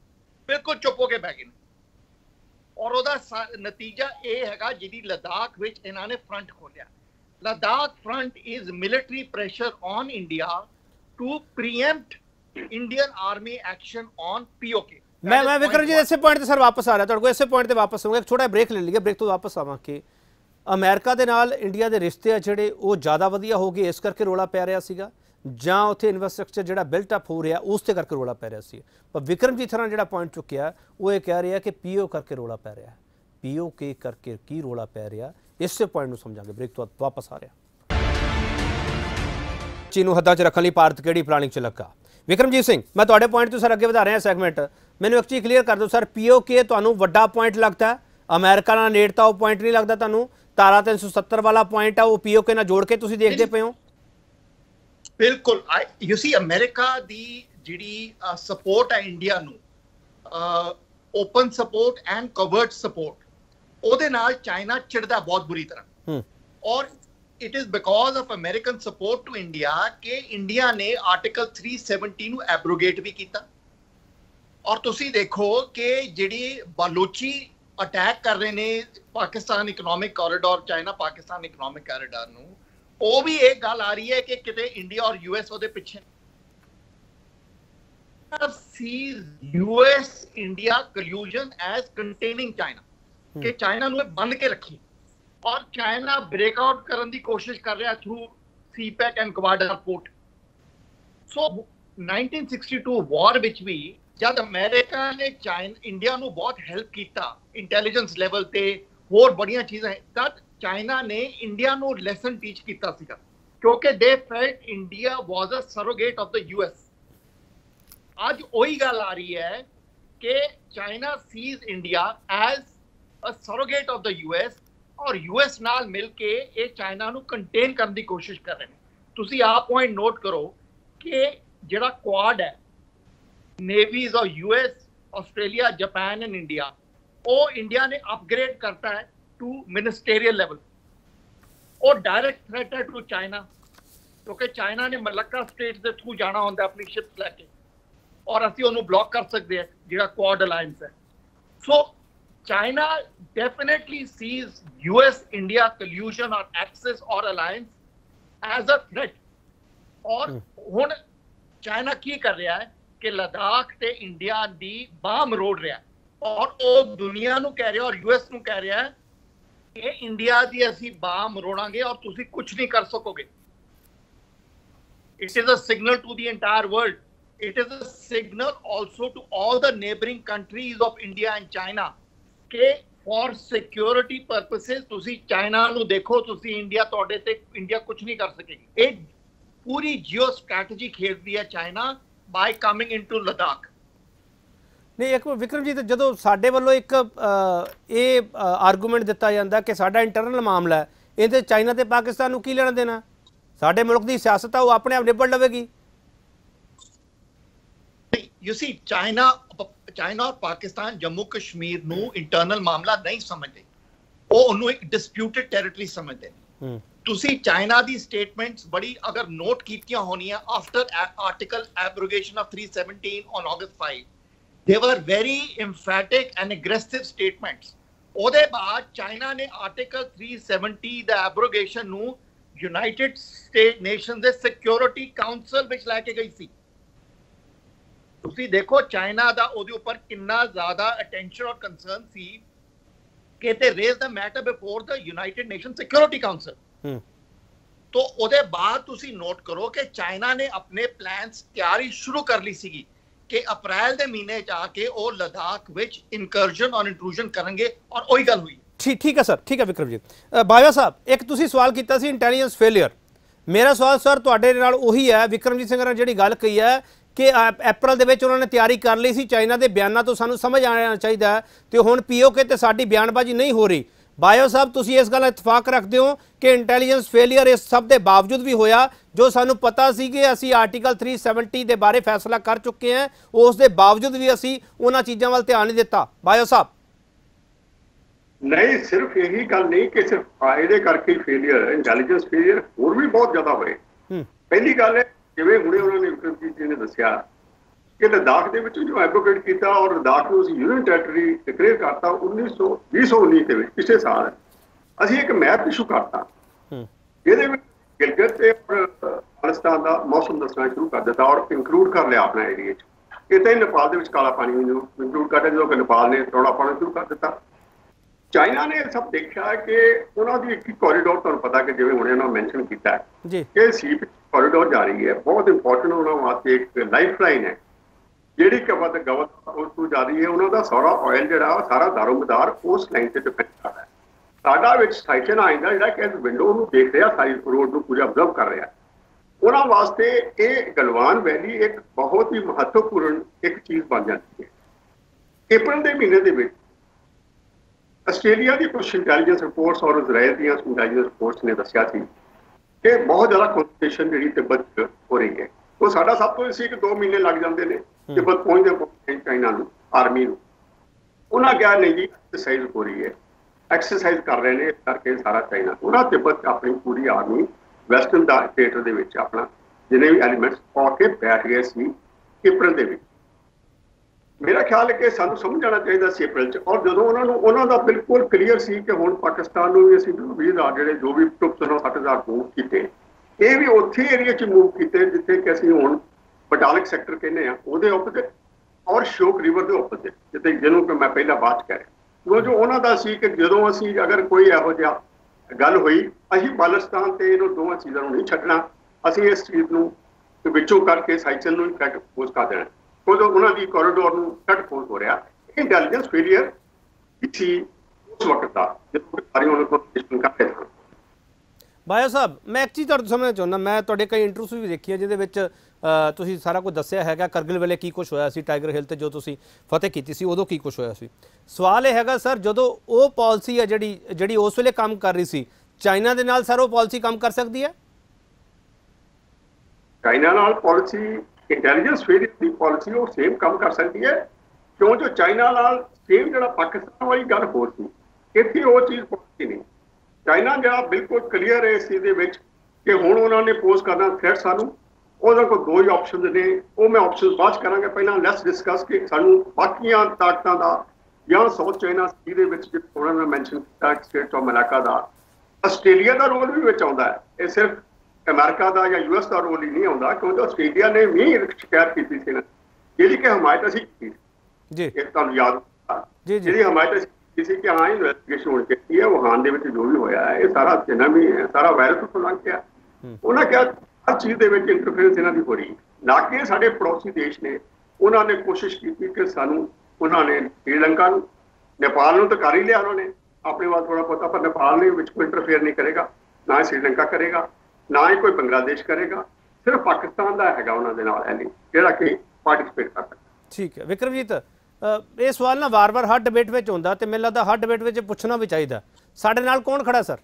ਬਿਲਕੁਲ ਚੁੱਪ ਹੋ ਕੇ ਬਹਿ ਗਏ ਨੇ। ਔਰ ਉਹਦਾ ਨਤੀਜਾ ਇਹ ਹੈਗਾ ਜਿਹੜੀ ਲਦਾਖ ਵਿੱਚ ਇਹਨਾਂ ਨੇ ਫਰੰਟ ਖੋਲਿਆ। Ladakh front is military pressure on India to preempt Indian army action on PoK. मैं मैं विक्रम जी इसे पॉइंट ਤੇ ਸਰ ਵਾਪਸ ਆ ਰਿਹਾ ਤੁਹਾਡੇ ਕੋਲ, ਇਸੇ ਪੁਆਇੰਟ ਤੇ ਵਾਪਸ ਆਉਂਗਾ। ਇੱਕ ਛੋਟਾ ਬ੍ਰੇਕ ਲੈ ਲਈਏ, ਬ੍ਰੇਕ ਤੋਂ ਵਾਪਸ ਆਵਾਂ ਕਿ ਅਮਰੀਕਾ ਦੇ ਨਾਲ ਇੰਡੀਆ ਦੇ ਰਿਸ਼ਤੇ ਆ ਜਿਹੜੇ ਉਹ ਜ਼ਿਆਦਾ ਵਧੀਆ ਹੋ ਗਏ, ਇਸ ਕਰਕੇ ਰੋਲਾ ਪੈ ਰਿਹਾ ਸੀਗਾ, ਜਾਂ ਉੱਥੇ ਇਨਫਰਾਸਟ੍ਰਕਚਰ ਜਿਹੜਾ ਬਿਲਟ ਅਪ ਹੋ ਰਿਹਾ ਉਸ ਤੇ ਕਰਕੇ ਰੋਲਾ ਪੈ ਰਿਹਾ ਸੀ। ਪਰ ਵਿਕਰਮ ਜੀ ਥਰਾਂ ਜਿਹੜਾ ਪੁਆਇੰਟ ਚੁੱਕਿਆ ਉਹ ਇਹ ਕਹਿ ਰਿਹਾ ਕਿ ਪੀਓ ਕਰਕੇ ਰੋਲਾ ਪੈ ਰਿਹਾ। ਪੀਓ ਕੇ ਕਰਕੇ ਕੀ ਰੋਲਾ ਪੈ ਰਿਹਾ, ਇਸੇ ਪੁਆਇੰਟ ਨੂੰ ਸਮਝਾਂਗੇ। ਬ੍ਰੇਕ ਤੋਂ ਵਾਪਸ ਆ ਰਿਹਾ। ਚੀਨ ਨੂੰ ਹੱਦਾਂ 'ਚ ਰੱਖਣ ਲਈ ਭਾਰਤ ਕਿਹੜੀ ਪਲਾਨਿੰਗ 'ਚ ਲੱਗਾ? ਵਿਕਰਮਜੀਤ ਸਿੰਘ, ਮੈਂ ਤੁਹਾਡੇ ਪੁਆਇੰਟ ਤੋਂ ਸਰ ਅੱਗੇ ਵਧਾ ਰਿਹਾ ਸੈਗਮੈਂਟ। ਮੈਨੂੰ ਇੱਕ ਚੀਜ਼ ਕਲੀਅਰ ਕਰ ਦਿਓ ਸਰ, ਪੀਓ ਕੇ ਤੁਹਾਨੂੰ ਵੱਡਾ ਪੁਆਇੰਟ ਲੱਗਦਾ ਹੈ, ਅਮਰੀਕਾ ਨਾਲ ਨੇੜਤਾ ਉਹ ਪੁਆਇੰਟ ਨਹੀਂ ਲੱਗਦਾ ਤੁਹਾਨੂੰ? ਤਾਰਾ ਤਿੰਨ ਸੌ ਸੱਤਰ ਵਾਲਾ ਪੁਆਇੰਟ ਆ ਉਹ ਪੀਓ ਕੇ ਨਾਲ ਜੋੜ ਕੇ ਤੁਸੀਂ ਦੇਖਦੇ ਪਏ ਹੋ? ਬਿਲਕੁਲ। ਯੂ ਸੀ ਅਮਰੀਕਾ ਦੀ ਜਿਹੜੀ ਸਪੋਰਟ ਹੈ ਇੰਡੀਆ ਨੂੰ, open support and covered support, ਉਹਦੇ ਨਾਲ ਚਾਈਨਾ ਚਿੜਦਾ ਬਹੁਤ ਬੁਰੀ ਤਰ੍ਹਾਂ। ਔਰ it is because of American support to India ਕਿ ਇੰਡੀਆ ਨੇ ਆਰਟੀਕਲ तीन सौ सत्तर ਨੂੰ ਐਬਰੋਗੇਟ ਵੀ ਕੀਤਾ। ਔਰ ਤੁਸੀਂ ਦੇਖੋ ਕਿ ਜਿਹੜੀ ਬਲੋਚੀ ਅਟੈਕ ਕਰ ਰਹੇ ਨੇ Pakistan economic corridor, China Pakistan economic corridor ਨੂੰ, ਉਹ ਵੀ ਇਹ ਗੱਲ ਆ ਰਹੀ ਹੈ ਕਿ ਕਿਤੇ ਇੰਡੀਆ ਔਰ ਯੂਐਸ ਉਹਦੇ ਪਿੱਛੇ। sees U S India collusion as containing China ਕਿ ਚਾਈਨਾ ਨੂੰ ਬੰਦ ਕੇ ਰੱਖੀ। ਔਰ ਚਾਈਨਾ ਬ੍ਰੇਕਆਊਟ ਕਰਨ ਦੀ ਕੋਸ਼ਿਸ਼ ਕਰ ਰਿਹਾ through CPEC and quad report. So nineteen sixty two war ਵਿੱਚ ਵੀ ਜਦ ਅਮਰੀਕਾ ਨੇ ਚਾਈਨਾ ਇੰਡੀਆ ਨੂੰ ਬਹੁਤ ਹੈਲਪ ਕੀਤਾ ਇੰਟੈਲੀਜੈਂਸ ਲੈਵਲ ਤੇ ਹੋਰ ਬੜੀਆਂ ਚੀਜ਼ਾਂ, ਤਦ ਚਾਈਨਾ ਨੇ ਇੰਡੀਆ ਨੂੰ ਲੈਸਨ ਟੀਚ ਕੀਤਾ ਸੀਗਾ ਕਿਉਂਕਿ they felt India was a surrogate of the US. ਅੱਜ ਉਹੀ ਗੱਲ ਆ ਰਹੀ ਹੈ ਕਿ China sees India as a surrogate of the US ਔਰ ਯੂਐਸ ਨਾਲ ਮਿਲ ਕੇ ਇਹ ਚਾਈਨਾ ਨੂੰ ਕੰਟੇਨ ਕਰਨ ਦੀ ਕੋਸ਼ਿਸ਼ ਕਰ ਰਹੇ ਨੇ। ਤੁਸੀਂ ਆਹ ਪੁਆਇੰਟ ਨੋਟ ਕਰੋ ਕਿ ਜਿਹੜਾ ਕੁਆਡ ਹੈ नेवीज और US, Australia, Japan and India, वो इंडिया ने अपग्रेड करता है टू मिनिस्टेरियल लेवल। और डायरेक्ट थ्रेट है टू चाइना क्योंकि चाइना ने मलक्का स्टेट के थ्रू जाना होता अपनी शिप्स लैके और असी उन्होंने ब्लॉक कर सकते हैं जो क्वाड अलायंस है। So China definitely sees US India collusion और एक्सेस और अलायंस एज अ थ्रेट। और हुण चाइना की कर रहा है कि लद्दाख ते इंडिया दी बाह मरोड़ रहा और वो दुनिया नू कह रहा और यूएस नू कह रहा है कि इंडिया दी असी बाह मरोड़ांगे और तुसी कुछ नहीं कर सकोगे। It is a signal to the entire world, it is a signal also to all the neighbouring countries of India and China के फॉर सिक्योरिटी पर्पसेस तुसी चाइना नू देखो, तुसी इंडिया तोड़े ते इंडिया कुछ नहीं कर सकेगी। एक पूरी जियो स्ट्रैटेजी खेल रही है China by coming into Ladakh। नहीं, एक विक्रम जी, तो जो साडे वालों एक ये आर्गूमेंट दिता जाता कि साडा इंटरनल मामला है, ये चाइना ते पाकिस्तान नूं की लेना देना, साडे मुल्क दी सियासत वो अपने आप निबड़ लवेगी। You see, चाइना चाइना और पाकिस्तान जम्मू कश्मीर नूं इंटरनल मामला नहीं समझते, वो उन्होंने एक डिस्प्यूटेड टेरिटरी समझते हैं। ਤੁਸੀਂ ਚਾਈਨਾ ਦੀ ਸਟੇਟਮੈਂਟਸ ਬੜੀ ਅਗਰ ਨੋਟ ਕੀਤੀਆਂ ਹੋਣੀਆਂ ਆਫਟਰ ਆਰਟੀਕਲ ਐਬਰੋਗੇਸ਼ਨ ਆਫ तीन सौ सत्रह on August five, they were very emphatic and aggressive statements. ਉਹਦੇ ਬਾਅਦ ਚਾਈਨਾ ਨੇ ਆਰਟੀਕਲ तीन सौ सत्तर ਦਾ ਐਬਰੋਗੇਸ਼ਨ ਨੂੰ ਯੂਨਾਈਟਿਡ ਸਟੇਟ ਨੇਸ਼ਨਸ ਦੇ ਸਿਕਿਉਰਿਟੀ ਕਾਉਂਸਲ ਵਿੱਚ ਲੈ ਕੇ ਗਈ ਸੀ। ਤੁਸੀਂ ਦੇਖੋ ਚਾਈਨਾ ਦਾ ਉਹਦੇ ਉੱਪਰ ਕਿੰਨਾ ਜ਼ਿਆਦਾ ਅਟੈਂਸ਼ਨ ਔਰ ਕੰਸਰਨ ਸੀ ਕਿ ਤੇ raise the matter before the united nation security council. तो ਉਹਦੇ ਬਾਅਦ ਤੁਸੀਂ ਨੋਟ ਕਰੋ ਕਿ ਚਾਈਨਾ ਨੇ ਆਪਣੇ ਪਲਾਨਸ ਤਿਆਰੀ ਸ਼ੁਰੂ ਕਰ ਲਈ ਸੀਗੀ ਕਿ ਅਪ੍ਰੈਲ ਦੇ ਮਹੀਨੇ ਚ ਆ ਕੇ ਉਹ ਲਦਾਖ ਵਿੱਚ ਇਨਕਰਜਨ ਔਰ ਇੰਟਰੂਜਨ ਕਰਨਗੇ ਔਰ ਉਹੀ ਗੱਲ ਹੋਈ। ਠੀਕ ਠੀਕ ਹੈ ਸਰ, ਠੀਕ ਹੈ ਵਿਕਰਮ ਜੀ। ਬਾਜਵਾ ਸਾਹਿਬ, ਇੱਕ ਤੁਸੀਂ ਸਵਾਲ ਕੀਤਾ ਸੀ ਇੰਟੈਲੀਜੈਂਸ ਫੇਲਿਅਰ। ਮੇਰਾ ਸਵਾਲ ਸਰ ਤੁਹਾਡੇ ਨਾਲ ਉਹੀ ਹੈ, ਵਿਕਰਮਜੀਤ ਸਿੰਘ ਨੇ ਜਿਹੜੀ ਗੱਲ ਕਹੀ ਹੈ ਕਿ ਅਪ੍ਰੈਲ ਦੇ ਵਿੱਚ ਉਹਨਾਂ ਨੇ ਤਿਆਰੀ ਕਰ ਲਈ ਸੀ, ਚਾਈਨਾ ਦੇ ਬਿਆਨਾਂ ਤੋਂ ਸਾਨੂੰ ਸਮਝ ਆਉਣਾ ਚਾਹੀਦਾ ਤੇ ਹੁਣ ਪੀਓਕੇ ਤੇ ਸਾਡੀ ਬਿਆਨਬਾਜ਼ੀ ਨਹੀਂ ਹੋ ਰਹੀ। ਬਾਇਓ ਸਾਹਿਬ, ਤੁਸੀਂ ਇਸ ਗੱਲ ਨਾਲ ਇਤਫਾਕ ਰੱਖਦੇ ਹੋ ਕਿ ਇੰਟੈਲੀਜੈਂਸ ਫੇਲੀਅਰ ਇਸ ਸਭ ਦੇ ਬਾਵਜੂਦ ਵੀ ਹੋਇਆ, ਜੋ ਸਾਨੂੰ ਪਤਾ ਸੀ ਕਿ ਅਸੀਂ ਆਰਟੀਕਲ तीन सौ सत्तर ਦੇ ਬਾਰੇ ਫੈਸਲਾ ਕਰ ਚੁੱਕੇ ਹਾਂ, ਉਸ ਦੇ ਬਾਵਜੂਦ ਵੀ ਅਸੀਂ ਉਹਨਾਂ ਚੀਜ਼ਾਂ ਵੱਲ ਧਿਆਨ ਨਹੀਂ ਦਿੱਤਾ? ਬਾਇਓ ਸਾਹਿਬ, ਨਹੀਂ, ਸਿਰਫ ਇਹੀ ਗੱਲ ਨਹੀਂ ਕਿ ਸਿਰਫ ਇਹਦੇ ਕਰਕੇ ਫੇਲੀਅਰ, ਇੰਟੈਲੀਜੈਂਸ ਫੇਲੀਅਰ ਹੋਰ ਵੀ ਬਹੁਤ ਜ਼ਿਆਦਾ ਹੋਏ। ਪਹਿਲੀ ਗੱਲ ਹੈ, ਜਿਵੇਂ ਹੁਣੇ ਉਹਨਾਂ ਨੇ ਵਿਕਰਮਜੀਤ ਜੀ ਨੇ ਦੱਸਿਆ कि लद्दाख ਦੇ ਵਿੱਚ जो एडवोकेट किया और लद्दाख ਨੂੰ ਅਸੀਂ यूनियन टैरेटरी डिक्लेयर करता उन्नीस सौ बीस सौ उन्नीस ਦੇ ਵਿੱਚ ਪਿਛਲੇ ਸਾਲ ਅਸੀਂ ਇੱਕ ਮੈਪ ਇਸ਼ੂ ਕਰਤਾ ਜਿਹਦੇ ਵਿੱਚ ਗਿਲਗਿਤ ਤੇ ਪਾਕਿਸਤਾਨ ਦਾ ਮੌਸਮ ਦੱਸਣਾ ਸ਼ੁਰੂ ਕਰ ਦਿੱਤਾ ਔਰ ਇਨਕਲੂਡ ਕਰ ਲਿਆ ਆਪਣਾ ਏਰੀਆ 'ਚ ਇੱਥੇ ਹੀ ਨੇਪਾਲ ਦੇ ਵਿੱਚ ਕਾਲਾ ਪਾਣੀ ਨੂੰ ਇਨਕਲੂਡ ਕਰ ਲਿਆ ਜਦੋਂ ਕਿ ਨੇਪਾਲ ਨੇ ਰੌਲਾ ਪਾਉਣਾ ਸ਼ੁਰੂ ਕਰ ਦਿੱਤਾ ਚਾਈਨਾ ਨੇ ਸਭ ਦੇਖਿਆ ਕਿ ਉਹਨਾਂ ਦੀ ਇੱਕ ਕੋਰੀਡੋਰ ਤੁਹਾਨੂੰ ਪਤਾ ਕਿ ਜਿਵੇਂ ਹੁਣੇ ਉਹਨਾਂ ਮੈਂਸ਼ਨ ਕੀਤਾ ਹੈ ਕਿ ਸੀ ਕੋਰੀਡੋਰ ਜਾ ਰਹੀ ਹੈ ਬਹੁਤ ਇੰਪੋਰਟੈਂਟ ਉਹਨਾਂ ਵਾਸਤੇ ਇੱਕ ਲਾਈਫ ਲਾਈਨ ਹੈ ਜਿਹੜੀ ਕਵਤ ਗਵਤ ਉਸ ਤੋਂ ਜਾ ਰਹੀ ਹੈ ਉਹਨਾਂ ਦਾ ਸਾਰਾ ਆਇਲ ਜਿਹੜਾ ਸਾਰਾ ਦਾਰੋਮਦਾਰ ਉਸ ਲਾਈਨ ਤੇ ਡਿਪੈਂਡ ਕਰਦਾ ਹੈ ਸਾਡਾ ਵਿੱਚ ਸਾਈਕਲ ਆਇੰਦਾ ਜਿਹੜਾ ਕਿ ਵਿੰਡੋ ਨੂੰ ਦੇਖ ਰਿਹਾ ਸਾਰੀ ਰੋਡ ਨੂੰ ਪੂਰਾ ਅਬਜ਼ਰਵ ਕਰ ਰਿਹਾ ਉਹਨਾਂ ਵਾਸਤੇ ਇਹ ਗਲਵਾਨ ਵੈਲੀ ਇੱਕ ਬਹੁਤ ਹੀ ਮਹੱਤਵਪੂਰਨ ਇੱਕ ਚੀਜ਼ ਬਣ ਜਾਂਦੀ ਹੈ ਅਪ੍ਰੈਲ ਦੇ ਮਹੀਨੇ ਦੇ ਵਿੱਚ ਆਸਟ੍ਰੇਲੀਆ ਦੀ ਕੁਝ ਇੰਟੈਲੀਜੈਂਸ ਰਿਪੋਰਟਸ ਔਰ ਇਜ਼ਰਾਈਲ ਦੀਆਂ ਇੰਟੈਲੀਜੈਂਸ ਰਿਪੋਰਟਸ ਨੇ ਦੱਸਿਆ ਸੀ ਕਿ ਬਹੁਤ ਜ਼ਿਆਦਾ ਕੰਪੀਟੀਸ਼ਨ ਜਿਹੜੀ ਤਿੱਬਤ 'ਚ ਹੋ ਰਹੀ ਹੈ ਉਹ ਸਾਡਾ ਸਭ ਤੋਂ ਸੀ ਕਿ ਦੋ ਮਹੀਨੇ ਲੱਗ ਜਾਂਦੇ ਨੇ ਤਿੱਬਤ ਪਹੁੰਚਦੇ ਪਹੁੰਚਦੇ ਚਾਈਨਾ ਨੂੰ ਆਰਮੀ ਨੂੰ ਉਹਨਾਂ ਕਿਹਾ ਨਹੀਂ ਜੀ ਐਕਸਰਸਾਈਜ਼ ਹੋ ਰਹੀ ਹੈ ਐਕਸਰਸਾਈਜ਼ ਕਰ ਰਹੇ ਨੇ ਇਸ ਕਰਕੇ ਸਾਰਾ ਚਾਈਨਾ ਉਹਨਾਂ ਤਿੱਬਤ ਆਪਣੀ ਪੂਰੀ ਆਰਮੀ ਵੈਸਟਰਨ ਦਾ ਥੀਏਟਰ ਦੇ ਵਿੱਚ ਆਪਣਾ ਜਿੰਨੇ ਵੀ ਐਲੀਮੈਂਟਸ ਪਾ ਕੇ ਬੈਠ ਗਏ ਸੀ ਅਪ੍ਰੈਲ ਦੇ ਵਿੱਚ ਮੇਰਾ ਖਿਆਲ ਹੈ ਕਿ ਸਾਨੂੰ ਸਮਝ ਆਉਣਾ ਚਾਹੀਦਾ ਸੀ ਅਪ੍ਰੈਲ 'ਚ ਔਰ ਜਦੋਂ ਉਹਨਾਂ ਨੂੰ ਉਹਨਾਂ ਦਾ ਬਿਲਕੁਲ ਕਲੀਅਰ ਸੀ ਕਿ ਹੁਣ ਪਾਕਿਸਤਾਨ ਨੂੰ ਵੀ ਅਸੀਂ ਵੀਹ ਹਜ਼ਾਰ ਜਿਹੜੇ ਜੋ ਵੀ ਟੁੱਪ ਤੋਂ ਸੱਠ ਹਜ਼ਾਰ ਮੂਵ ਕੀਤੇ ਇਹ ਵੀ ਉੱਥੇ ਏਰੀਆ 'ਚ ਮੂਵ ਕੀਤੇ ਜਿੱਥੇ ਕਿ ਅਸੀਂ ਹੁਣ ਬਟਾਲਿਕ ਸੈਕਟਰ ਕਹਿੰਦੇ ਆ ਉਹਦੇ ਆਪੋਜ਼ਿਟ ਔਰ ਸ਼ੋਕ ਰਿਵਰ ਦੇ ਆਪੋਜ਼ਿਟ ਜਿੱਥੇ ਜਿਹਨੂੰ ਕਿ ਮੈਂ ਪਹਿਲਾਂ ਬਾਤ ਕਰ ਰਿਹਾ ਉਹ ਜੋ ਉਹਨਾਂ ਦਾ ਸੀ ਕਿ ਜਦੋਂ ਅਸੀਂ ਅਗਰ ਕੋਈ ਇਹੋ ਜਿਹਾ ਗੱਲ ਹੋਈ ਅਸੀਂ ਬਾਲਸਤਾਨ ਤੇ ਇਹਨੂੰ ਦੋਵਾਂ ਚੀਜ਼ਾਂ ਨੂੰ ਨਹੀਂ ਛੱਡਣਾ ਅਸੀਂ ਇਸ ਚੀਜ਼ ਨੂੰ ਵਿੱਚੋਂ ਕਰਕੇ ਸਾਈਕਲ ਨੂੰ ਕੱਟ ਪੋਜ਼ ਕਰ ਦੇਣਾ ਉਦੋਂ ਉਹਨਾਂ ਦੀ ਕੋਰੀਡੋਰ ਨੂੰ ਕੱਟ ਪੋਜ਼ ਹੋ ਰਿਹਾ ਇੰਟੈਲੀਜੈਂਸ ਫੇਲੀਅਰ ਸੀ ਉਸ ਵਕਤ ਦਾ ਜਦੋਂ ਸਾਰੀ ਉਹਨਾਂ ਕੋਲ ਡਿਸਕਸ਼ਨ ਕਰਦੇ ਸਨ ਬਾਇਆ ਸਾਹਿਬ ਮੈਂ ਇੱਕ ਚੀਜ਼ ਤੁਹਾਡੇ ਸਮਝਣਾ ਚਾਹੁੰਦਾ ਮੈਂ ਤੁਹਾਡੇ ਕਈ ਇੰਟਰਵਿਊ ਵੀ ਦੇਖੀ ਹੈ ਜਿਹਦੇ ਵਿੱਚ ਤੁਸੀਂ ਸਾਰਾ ਕੁਝ ਦੱਸਿਆ ਹੈਗਾ ਕਰਗਿਲ ਵੇਲੇ ਕੀ ਕੁਛ ਹੋਇਆ ਸੀ ਟਾਈਗਰ ਹਿੱਲ ਤੇ ਜੋ ਤੁਸੀਂ ਫਤਿਹ ਕੀਤੀ ਸੀ ਉਦੋਂ ਕੀ ਕੁਛ ਹੋਇਆ ਸੀ ਸਵਾਲ ਇਹ ਹੈਗਾ ਸਰ ਜਦੋਂ ਉਹ ਪਾਲਿਸੀ ਹੈ ਜਿਹੜੀ ਜਿਹੜੀ ਉਸ ਵੇਲੇ ਕੰਮ ਕਰ ਰਹੀ ਸੀ ਚਾਈਨਾ ਦੇ ਨਾਲ ਸਰ ਉਹ ਪਾਲਿਸੀ ਕੰਮ ਕਰ ਸਕਦੀ ਹੈ ਚਾਈਨਾ ਨਾਲ ਪਾਲਿਸੀ ਇੰਟੈਲੀਜੈਂਸ ਫੇਲਿਅਰ ਦੀ ਪਾਲਿਸੀ ਉਹ ਸੇਮ ਕੰਮ ਕਰ ਸਕਦੀ ਹੈ ਕਿਉਂ ਜੋ ਚਾਈਨਾ ਨਾਲ ਸੇਮ ਜਿਹੜਾ ਪਾਕਿਸਤਾਨ ਵਾਲੀ ਗੱਲ ਹੋ ਸੀ ਇੱਥੇ ਉਹ ਚੀਜ਼ ਪਹੁੰਚੀ ਨਹੀਂ ਚਾਈਨਾ ਜਿਹੜਾ ਬਿਲਕੁਲ ਕਲੀਅਰ ਹੈ ਇਸ ਚੀਜ਼ ਦੇ ਵਿੱਚ ਕਿ ਹੁਣ ਉਹਨਾਂ ਨੇ ਪੋਜ਼ ਕਰਨਾ ਥ੍ਰੈਟ ਸਾਨੂੰ ਉਹਦੇ ਕੋਲ ਦੋ ਹੀ ਆਪਸ਼ਨਸ ਨੇ ਉਹ ਮੈਂ ਆਪਸ਼ਨਸ ਬਾਅਦ 'ਚ ਕਰਾਂਗੇ ਪਹਿਲਾਂ ਲੈਟਸ ਡਿਸਕਸ ਕਿ ਸਾਨੂੰ ਬਾਕੀਆਂ ਤਾਕਤਾਂ ਦਾ ਜਾਂ ਸਾਊਥ ਚਾਈਨਾ ਸੀ ਦੇ ਵਿੱਚ ਉਹਨਾਂ ਨੇ ਮੈਂਸ਼ਨ ਕੀਤਾ ਸਟੇਟ ਆਫ ਮਲਾਕਾ ਦਾ ਆਸਟ੍ਰੇਲੀਆ ਦਾ ਰੋਲ ਵੀ ਵਿੱਚ ਆਉਂਦਾ ਹੈ ਇਹ ਸਿਰਫ ਅਮਰੀਕਾ ਦਾ ਜਾਂ ਯੂ ਐਸ ਦਾ ਰੋਲ ਹੀ ਨਹੀਂ ਆਉਂਦਾ ਕਿਉਂਕਿ ਆਸਟ੍ਰੇਲੀਆ ਨੇ ਵੀ ਸ਼ਿਕਾਇਤ ਕੀਤੀ ਸੀ ਜਿਹਦੀ ਕਿ ਹਮਾਇਤ ਅਸੀਂ ਕੀਤੀ ਜੀ ਇਹ ਤੁਹਾਨੂੰ ਯਾਦ ਜੀ ਜਿਹੜੀ ਹਮਾਇਤ ਅਸੀਂ ਕੀਤੀ ਸੀ ਕਿ ਹਾਂ ਇਨਵੈਸਟੀਗੇਸ਼ਨ ਹੋਣੀ ਚਾਹੀਦੀ ਹੈ ਵੁਹਾਨ ਦੇ ਵਿੱਚ ਜੋ ਵੀ ਹੋਇਆ ਹੈ ਇਹ ਸਾਰਾ ਜਿੰਨਾ ਵੀ ਸਾਰਾ ਵਾਇਰਸ ਉੱਥੋਂ ਲੰਘ ਗਿਆ ਉਹਨਾਂ ਕਿਹਾ ਹਰ ਚੀਜ਼ ਦੇ ਵਿੱਚ ਇੰਟਰਫੇਰੈਂਸ ਇਹਨਾਂ ਦੀ ਹੋ ਰਹੀ ਨਾ ਕਿ ਸਾਡੇ ਪੜੋਸੀ ਦੇਸ਼ ਨੇ ਉਹਨਾਂ ਨੇ ਕੋਸ਼ਿਸ਼ ਕੀਤੀ ਕਿ ਸਾਨੂੰ ਉਹਨਾਂ ਨੇ ਸ਼੍ਰੀਲੰਕਾ ਨੂੰ ਨੇਪਾਲ ਨੂੰ ਤਾਂ ਕਰ ਹੀ ਲਿਆ ਉਹਨਾਂ ਨੇ ਆਪਣੇ ਵੱਲ ਥੋੜਾ ਬਹੁਤਾ ਪਰ ਨੇਪਾਲ ਨੇ ਵਿੱਚ ਕੋਈ ਇੰਟਰਫੇਅਰ ਨਹੀਂ ਕਰੇਗਾ ਨਾ ਹੀ ਸ਼੍ਰੀਲੰਕਾ ਕਰੇਗਾ ਨਾ ਹੀ ਕੋਈ ਬੰਗਲਾਦੇਸ਼ ਕਰੇਗਾ ਸਿਰਫ ਪਾਕਿਸਤਾਨ ਦਾ ਹੈਗਾ ਉਹਨਾਂ ਦੇ ਨਾਲ ਐਲੀ ਜਿਹੜਾ ਕਿ ਪਾਰਟਿਸਿਪੇਟ ਕਰ ਸਕਦਾ ਠੀਕ ਹੈ ਵਿਕਰਮਜੀਤ ਇਹ ਸਵਾਲ ਨਾ ਵਾਰ-ਵਾਰ ਹਰ ਡਿਬੇਟ ਵਿੱਚ ਹੁੰਦਾ ਤੇ ਮੈਨੂੰ ਲੱਗਦਾ ਹਰ ਡਿਬੇਟ ਵਿੱਚ ਪੁੱਛਣਾ ਵੀ ਚਾਹੀਦਾ ਸਾਡੇ ਨਾਲ ਕੌਣ ਖੜਾ ਸਰ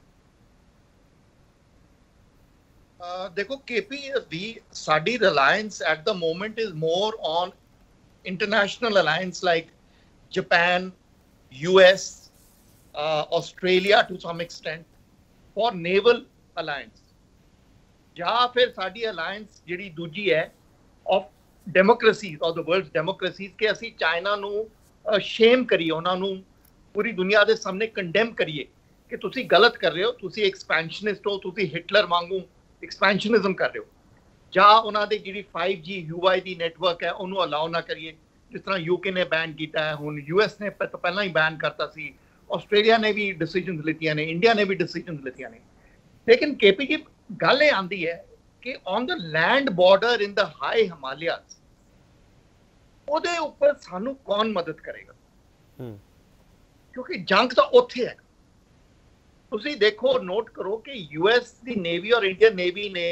देखो केपी वी साडी reliance at the moment is more on international alliance like Japan US Australia to some extent for naval alliance या फिर साडी अलायंस जिहड़ी दूजी है of democracies of the world democracies के असी चाइना नू शेम करिए उन्हां नू पूरी दुनिया दे सामने कंडेम करिए कि तुसी गलत कर रहे हो तुसी एक्सपेंशनिस्ट हो तुसी हिटलर वांगू एक्सपेंशनिज्म कर रहे हो ਜਾਂ ਉਹਨਾਂ ਦੀ ਜਿਹੜੀ फाइव जी ਯੂ ਆਈ ਦੀ ਨੈਟਵਰਕ ਹੈ ਉਹਨੂੰ ਅਲਾਉ ਨਾ ਕਰੀਏ ਜਿਸ ਤਰ੍ਹਾਂ ਯੂਕੇ ਨੇ ਬੈਨ ਕੀਤਾ ਹੈ ਹੁਣ ਯੂਐਸ ਨੇ ਪਹਿਲਾਂ ਹੀ ਬੈਨ ਕਰਤਾ ਸੀ ਆਸਟ੍ਰੇਲੀਆ ਨੇ ਵੀ ਡਿਸੀਜਨਸ ਲਿੱਤੀਆਂ ਨੇ ਇੰਡੀਆ ਨੇ ਵੀ ਡਿਸੀਜਨਸ ਲਿੱਤੀਆਂ ਨੇ ਲੇਕਿਨ ਕੇਪੀ ਜੀ ਗੱਲ ਇਹ ਆਂਦੀ ਹੈ ਕਿ on the land border in the high Himalayas ਉਹਦੇ ਉੱਪਰ ਸਾਨੂੰ ਕੌਣ ਮਦਦ ਕਰੇਗਾ ਕਿਉਂਕਿ ਜੰਗ ਤਾਂ ਉੱਥੇ ਹੈ ਤੁਸੀਂ ਦੇਖੋ ਨੋਟ ਕਰੋ ਕਿ ਯੂਐਸ ਦੀ ਨੇਵੀ ਔਰ ਇੰਡੀਅਨ ਨੇਵੀ ਨੇ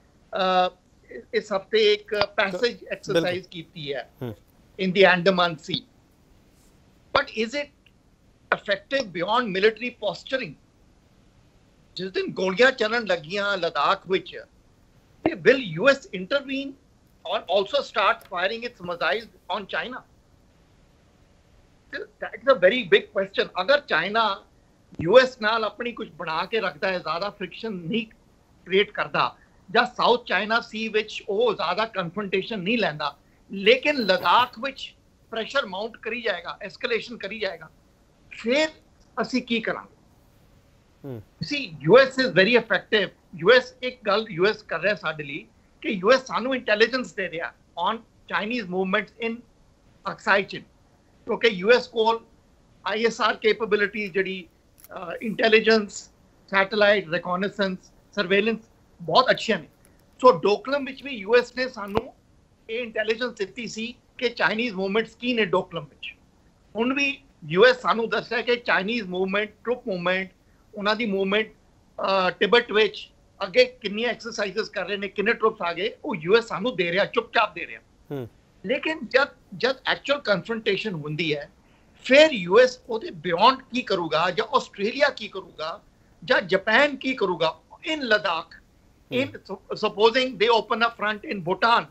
ਇਸ ਹਫਤੇ ਇੱਕ ਪੈਸੇਜ ਐਕਸਰਸਾਈਜ਼ ਕੀਤੀ ਹੈ in the Andaman sea but is it effective beyond military posturing ਜਿਸ ਦਿਨ ਗੋਲੀਆਂ ਚੱਲਣ ਲੱਗੀਆਂ ਲਦਾਖ ਵਿੱਚ will US intervene or also start firing its missiles on China that is a very big question ਅਗਰ ਚਾਈਨਾ ਯੂਐਸ ਨਾਲ ਆਪਣੀ ਕੁਝ ਬਣਾ ਕੇ ਰੱਖਦਾ ਹੈ ਜ਼ਿਆਦਾ ਫ੍ਰਿਕਸ਼ਨ ਨਹੀਂ ਕ੍ਰੀਏਟ ਕਰਦਾ ਜਾਂ ਸਾਊਥ ਚਾਈਨਾ ਸੀ ਵਿੱਚ ਉਹ ਜ਼ਿਆਦਾ ਕਨਫਰੰਟੇਸ਼ਨ ਨਹੀਂ ਲੈਂਦਾ लेकिन लद्दाख विच प्रेशर माउंट करी जाएगा, एस्केलेशन करी जाएगा, फिर असी की करांगे? See US is very effective. US एक गल यूएस कर रहा साडे लई कि यूएस सानू इंटेलिजेंस दे रहा on Chinese movements in Aksai Chin, क्योंकि यूएस कोल आईएसआर कैपेबिलिटी जिहड़ी इंटेलिजेंस, सैटेलाइट, रिकॉनेसेंस, सर्वेलेंस बहुत अच्छियां ने। सो डोकलम विच भी यूएस ने सानू ये इंटेलिजेंस दित्ती सी कि चाइनीज मूवमेंट्स की ने डोकलम विच। हुण भी यूएस सानू दस रहा है कि चाइनीज मूवमेंट, ट्रुप मूवमेंट, उन्हां दी मूवमेंट तिब्बत विच अगे कितनी एक्सरसाइजेस कर रहे ने, कितने ट्रुप्स आ गए, वो यूएस सानू दे रहा, चुपचाप दे रहा। लेकिन जब जब एक्चुअल कन्फ्रंटेशन होंदी है, फिर यूएस ओदे बियॉन्ड की करूगा, या ऑस्ट्रेलिया की करूगा, या जापान की करूगा in Ladakh. In supposing they open a front in Bhutan,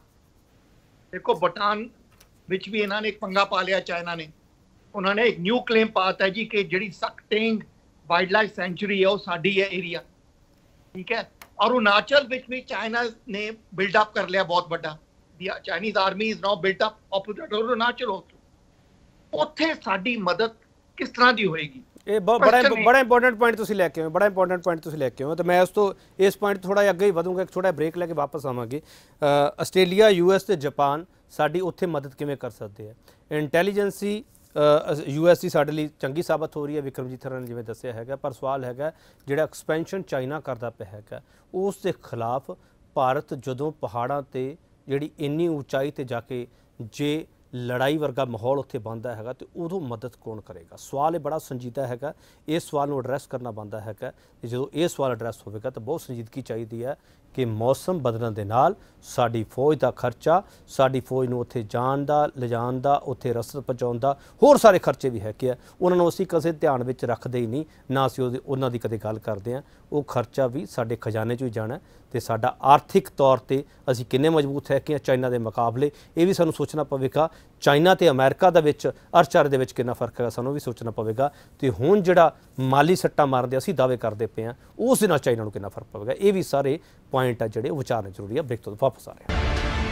देखो भूटान विच भी इन्होंने एक पंगा पा लिया चाइना ने। उन्होंने एक न्यू क्लेम पाता है जी कि जिहड़ी सकटेंग वाइल्ड लाइफ सेंचुरी है वो साडी है एरिया, ठीक है। और अरुणाचल विच भी चाइना ने बिल्डअप कर लिया बहुत बड़ा, Chinese army is now built up opposite Arunachal होतो। उत्थे साडी मदद किस तरह दी होएगी? ਇਹ ਬੜਾ ਬੜਾ ਇੰਪੋਰਟੈਂਟ ਪੁਆਇੰਟ ਤੁਸੀਂ ਲੈ ਕੇ ਆਏ, ਬੜਾ ਇੰਪੋਰਟੈਂਟ ਪੁਆਇੰਟ ਤੁਸੀਂ ਲੈ ਕੇ ਆਏ। ਤੇ ਮੈਂ ਉਸ ਤੋਂ ਇਸ ਪੁਆਇੰਟ ਥੋੜਾ ਜਿਹਾ ਅੱਗੇ ਹੀ ਵਧੂੰਗਾ, ਇੱਕ ਛੋਟਾ ਬ੍ਰੇਕ ਲੈ ਕੇ ਵਾਪਸ ਆਵਾਂਗੇ। ਆਸਟ੍ਰੇਲੀਆ, ਯੂਐਸ ਤੇ ਜਾਪਾਨ ਸਾਡੀ ਉੱਥੇ ਮਦਦ ਕਿਵੇਂ ਕਰ ਸਕਦੇ ਆ? ਇੰਟੈਲੀਜੈਂਸੀ ਯੂਐਸ ਦੀ ਸਾਡੇ ਲਈ ਚੰਗੀ ਸਾਬਤ ਹੋ ਰਹੀ ਹੈ, ਵਿਕਰਮਜੀਤ ਹਰਾਂ ਨੇ ਜਿਵੇਂ ਦੱਸਿਆ ਹੈਗਾ, ਪਰ ਸਵਾਲ ਹੈਗਾ ਜਿਹੜਾ ਐਕਸਪੈਂਸ਼ਨ ਚਾਈਨਾ ਕਰਦਾ ਪਿਆ ਹੈਗਾ ਉਸ ਦੇ ਖਿਲਾਫ ਭਾਰਤ ਜਦੋਂ ਪਹਾੜਾਂ 'ਤੇ ਜਿਹੜੀ ਇੰਨੀ ਉਚਾਈ 'ਤੇ ਜਾ ਕੇ ਜੇ ਲੜਾਈ ਵਰਗਾ ਮਾਹੌਲ ਉੱਥੇ ਬਣਦਾ ਹੈਗਾ ਤੇ ਉਦੋਂ ਮਦਦ ਕੌਣ ਕਰੇਗਾ? ਸਵਾਲ ਇਹ ਬੜਾ ਸੰਜੀਦਾ ਹੈਗਾ, ਇਸ ਸਵਾਲ ਨੂੰ ਐਡਰੈਸ ਕਰਨਾ ਬਣਦਾ ਹੈਗਾ। ਤੇ ਜਦੋਂ ਇਹ ਸਵਾਲ ਐਡਰੈਸ ਹੋਵੇਗਾ ਤਾਂ ਬਹੁਤ ਸੰਜੀਦਗੀ ਚਾਹੀਦੀ ਹੈ ਕਿ ਮੌਸਮ ਬਦਲਣ ਦੇ ਨਾਲ ਸਾਡੀ ਫੌਜ ਦਾ ਖਰਚਾ, ਸਾਡੀ ਫੌਜ ਨੂੰ ਉੱਥੇ ਜਾਣ ਦਾ, ਲਿਜਾਣ ਦਾ, ਉੱਥੇ ਰਸਦ ਪਹੁੰਚਾਉਣ ਦਾ, ਹੋਰ ਸਾਰੇ ਖਰਚੇ ਵੀ ਹੈਗੇ ਆ, ਉਹਨਾਂ ਨੂੰ ਅਸੀਂ ਕਦੇ ਧਿਆਨ ਵਿੱਚ ਰੱਖਦੇ ਹੀ ਨਹੀਂ, ਨਾ ਅਸੀਂ ਉਹਦੇ ਉਹਨਾਂ ਦੀ ਕਦੇ ਗੱਲ ਕਰਦੇ ਹਾਂ। ਉਹ ਖਰਚਾ ਵੀ ਸਾਡੇ ਖਜ਼ਾਨੇ 'ਚੋਂ ਹੀ ਜਾਣਾ ਤੇ ਸਾਡਾ ਆਰਥਿਕ ਤੌਰ 'ਤੇ ਅਸੀਂ ਕਿੰਨੇ ਮਜ਼ਬੂਤ ਹੈ ਕਿ ਚਾਈਨਾ ਦੇ ਮੁਕਾਬਲੇ, ਇਹ ਵੀ ਸਾਨੂੰ ਸੋਚਣਾ ਪਵੇਗਾ। ਚਾਈਨਾ ਤੇ ਅਮਰੀਕਾ ਦੇ ਵਿੱਚ ਅਰਥਚਾਰੇ ਦੇ ਵਿੱਚ ਕਿੰਨਾ ਫਰਕ ਹੈਗਾ ਸਾਨੂੰ ਵੀ ਸੋਚਣਾ ਪਵੇਗਾ। ਤੇ ਹੁਣ ਜਿਹੜਾ ਮਾਲੀ ਸੱਟਾ ਮਾਰਦੇ ਅਸੀਂ ਦਾਅਵੇ ਕਰਦੇ ਪਏ ਹਾਂ, ਉਸ ਦੇ ਨਾਲ ਚਾਈਨਾ ਨੂੰ ਕਿੰਨਾ ਫਰਕ ਪਵੇਗਾ, ਇਹ ਵੀ ਸਾਰੇ ਪੁਆਇੰਟ ਆ ਜਿਹੜੇ ਉਹ ਵਿਚਾਰਨੇ ਜ਼ਰੂਰੀ ਆ। ਬ੍ਰੇਕ ਤੋਂ ਵਾਪਸ ਆ ਰਹੇ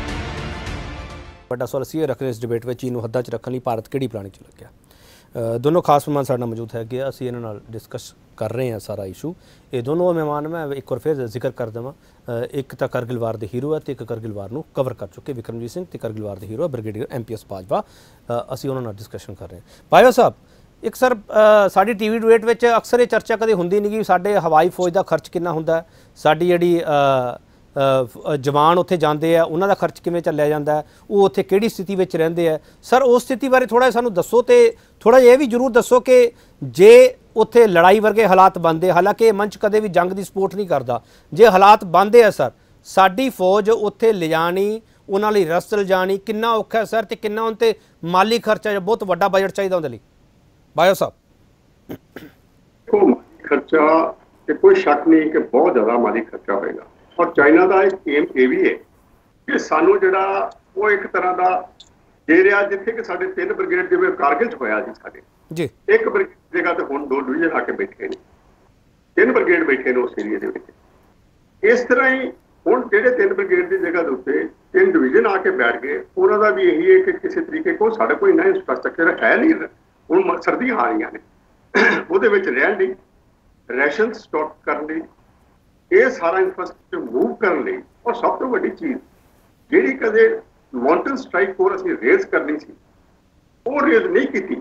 ਵੱਡਾ ਸਵਾਲ ਅਸੀਂ ਇਹ ਰੱਖ ਰਹੇ ਇਸ ਡਿਬੇਟ ਵਿੱਚ, ਚੀਨ ਨੂੰ ਹੱਦਾਂ 'ਚ ਰੱਖਣ ਲਈ ਭਾਰਤ ਕਿਹੜੀ ਪਲਾਨਿੰਗ 'ਚ ਲੱਗਿਆ। ਦੋਨੋਂ ਖਾਸ ਮਹਿਮਾਨ ਸਾਡੇ ਨਾਲ ਮੌਜੂਦ ਹੈਗੇ ਆ, ਅਸੀਂ ਇਹਨਾਂ ਨਾਲ ਡਿਸਕਸ ਕਰ ਰਹੇ ਹਾਂ ਸਾਰਾ ਇਸ਼ੂ। ਇਹ ਦੋਨੋਂ ਮਹਿਮਾਨ ਮੈਂ ਇੱਕ ਵਾਰ ਫਿਰ ਜ਼ਿਕਰ ਕਰ ਦੇਵਾਂ, ਇੱਕ ਤਾਂ ਕਰਗਿਲ ਵਾਰ ਦੇ ਹੀਰੋ ਹੈ ਤੇ ਇੱਕ ਕਰਗਿਲ ਵਾਰ ਨੂੰ ਕਵਰ ਕਰ ਚੁੱਕੇ ਵਿਕਰਮਜੀਤ ਸਿੰਘ, ਤੇ ਕਰਗਿਲ ਵਾਰ ਦੇ hero brigadier M P S Bajwa. ਅਸੀਂ ਉਹਨਾਂ ਨਾਲ ਡਿਸਕਸ਼ਨ ਕਰ ਰਹੇ ਹਾਂ। ਬਾਜਵਾ ਸਾਹਿਬ, ਇੱਕ ਸਰ ਸਾਡੀ ਟੀ ਵੀ ਡਿਬੇਟ ਵਿੱਚ ਅਕਸਰ ਇਹ ਚਰਚਾ ਕਦੇ ਹੁੰਦੀ ਨਹੀਂ ਕਿ ਸਾਡੇ ਹਵਾਈ ਫੌਜ ਦਾ ਖਰਚ ਕਿੰਨਾ ਹੁੰਦਾ, ਸਾਡੀ ਜਿਹੜੀ ਜਵਾਨ ਉੱਥੇ ਜਾਂਦੇ ਆ ਉਹਨਾਂ ਦਾ ਖਰਚ ਕਿਵੇਂ ਚੱਲਿਆ ਜਾਂਦਾ, ਉਹ ਉੱਥੇ ਕਿਹੜੀ ਸਥਿਤੀ ਵਿੱਚ ਰਹਿੰਦੇ ਆ। ਸਰ ਉਸ ਸਥਿਤੀ ਬਾਰੇ ਥੋੜ੍ਹਾ ਸਾਨੂੰ ਦੱਸੋ, ਤੇ ਥੋੜ੍ਹਾ ਜਿਹਾ ਇਹ ਵੀ ਜ਼ਰੂਰ ਦੱਸੋ ਕਿ ਜੇ ਉੱਥੇ ਲੜਾਈ ਵਰਗੇ ਹਾਲਾਤ ਬਣਦੇ, ਹਾਲਾਂਕਿ ਇਹ ਮੰਚ ਕਦੇ ਵੀ ਜੰਗ ਦੀ ਸਪੋਰਟ ਨਹੀਂ ਕਰਦਾ, ਜੇ ਹਾਲਾਤ ਬਣਦੇ ਆ ਸਰ, ਸਾਡੀ ਫੌਜ ਉੱਥੇ ਲਿਜਾਣੀ, ਉਹਨਾਂ ਲਈ ਰਸਦ ਲਿਜਾਣੀ ਕਿੰਨਾ ਔਖਾ ਸਰ, ਤੇ ਕਿੰਨਾ ਉਹਨਾਂ 'ਤੇ ਮਾਲੀ ਖਰਚਾ ਜਾਂ ਬਹੁਤ ਵੱਡਾ ਬਜਟ ਚਾਹੀਦਾ ਉਹਦੇ ਲਈ? ਬਾਇਓ ਸਾਹਿਬ। ਦੇਖੋ, ਖਰਚਾ ਤੇ ਕੋਈ ਸ਼ੱਕ ਨਹੀਂ ਕਿ ਬਹੁਤ ਜ਼ਿਆਦਾ ਮਾਲੀ ਖਰਚਾ ਹੋਏਗਾ। ਔਰ ਚਾਈਨਾ ਦਾ ਇੱਕ ਏਮ ਇਹ ਵੀ ਹੈ ਕਿ ਸਾਨੂੰ ਜਿਹੜਾ ਉਹ ਇੱਕ ਤਰ੍ਹਾਂ ਦਾ ਦੇ ਰਿਹਾ, ਜਿੱਥੇ ਕਿ ਸਾਡੇ ਤਿੰਨ ਬ੍ਰਿਗੇਡ ਜਿਵੇਂ ਕਾਰਗਿਲ 'ਚ ਹੋਇਆ ਜੀ, ਸਾਡੇ ਜੀ ਇੱਕ ਬ੍ਰਿਗੇਡ ਜਗ੍ਹਾ ਤੇ ਹੁਣ ਦੋ ਡਿਵੀਜ਼ਨ ਆ ਕੇ ਬੈਠੇ ਨੇ, ਤਿੰਨ ਬ੍ਰਿਗੇਡ ਬੈਠੇ ਨੇ ਉਸ ਏਰੀਏ ਦੇ ਵਿੱਚ। ਇਸ ਤਰ੍ਹਾਂ ਹੀ ਹੁਣ ਜਿਹੜੇ ਤਿੰਨ ਬ੍ਰਿਗੇਡ ਦੀ ਜਗ੍ਹਾ ਦੇ ਉੱਤੇ ਤਿੰਨ ਡਿਵੀਜ਼ਨ ਆ ਕੇ ਬੈਠ ਗਏ, ਉਹਨਾਂ ਦਾ ਵੀ ਇਹੀ ਹੈ ਕਿ ਕਿਸੇ ਤਰੀਕੇ ਕੋਲ ਸਾਡੇ ਕੋਈ ਨਵਾਂ ਇੰਫਰਾਸਟ੍ਰਕਚਰ ਹੈ ਨਹੀਂ। ਹੁਣ ਸਰਦੀਆਂ ਆ ਰਹੀਆਂ ਨੇ, ਉਹਦੇ ਵਿੱਚ ਰਹਿਣ ਲਈ, ਰੈਸ਼ਨ ਸਟਾਕ ਕਰਨ ਲਈ, ਇਹ ਸਾਰਾ ਇੰਫਰਾਸਟ੍ਰਕਚਰ ਮੂਵ ਕਰਨ ਲਈ, ਔਰ ਸਭ ਤੋਂ ਵੱਡੀ ਚੀਜ਼ ਜਿਹੜੀ ਕਦੇ ਮਾਊਂਟਨ ਸਟ੍ਰਾਈਕ ਫੋਰ ਅਸੀਂ ਰੇਜ਼ ਕਰਨੀ ਸੀ, ਉਹ ਰੇਜ਼ ਨਹੀਂ ਕੀਤੀ।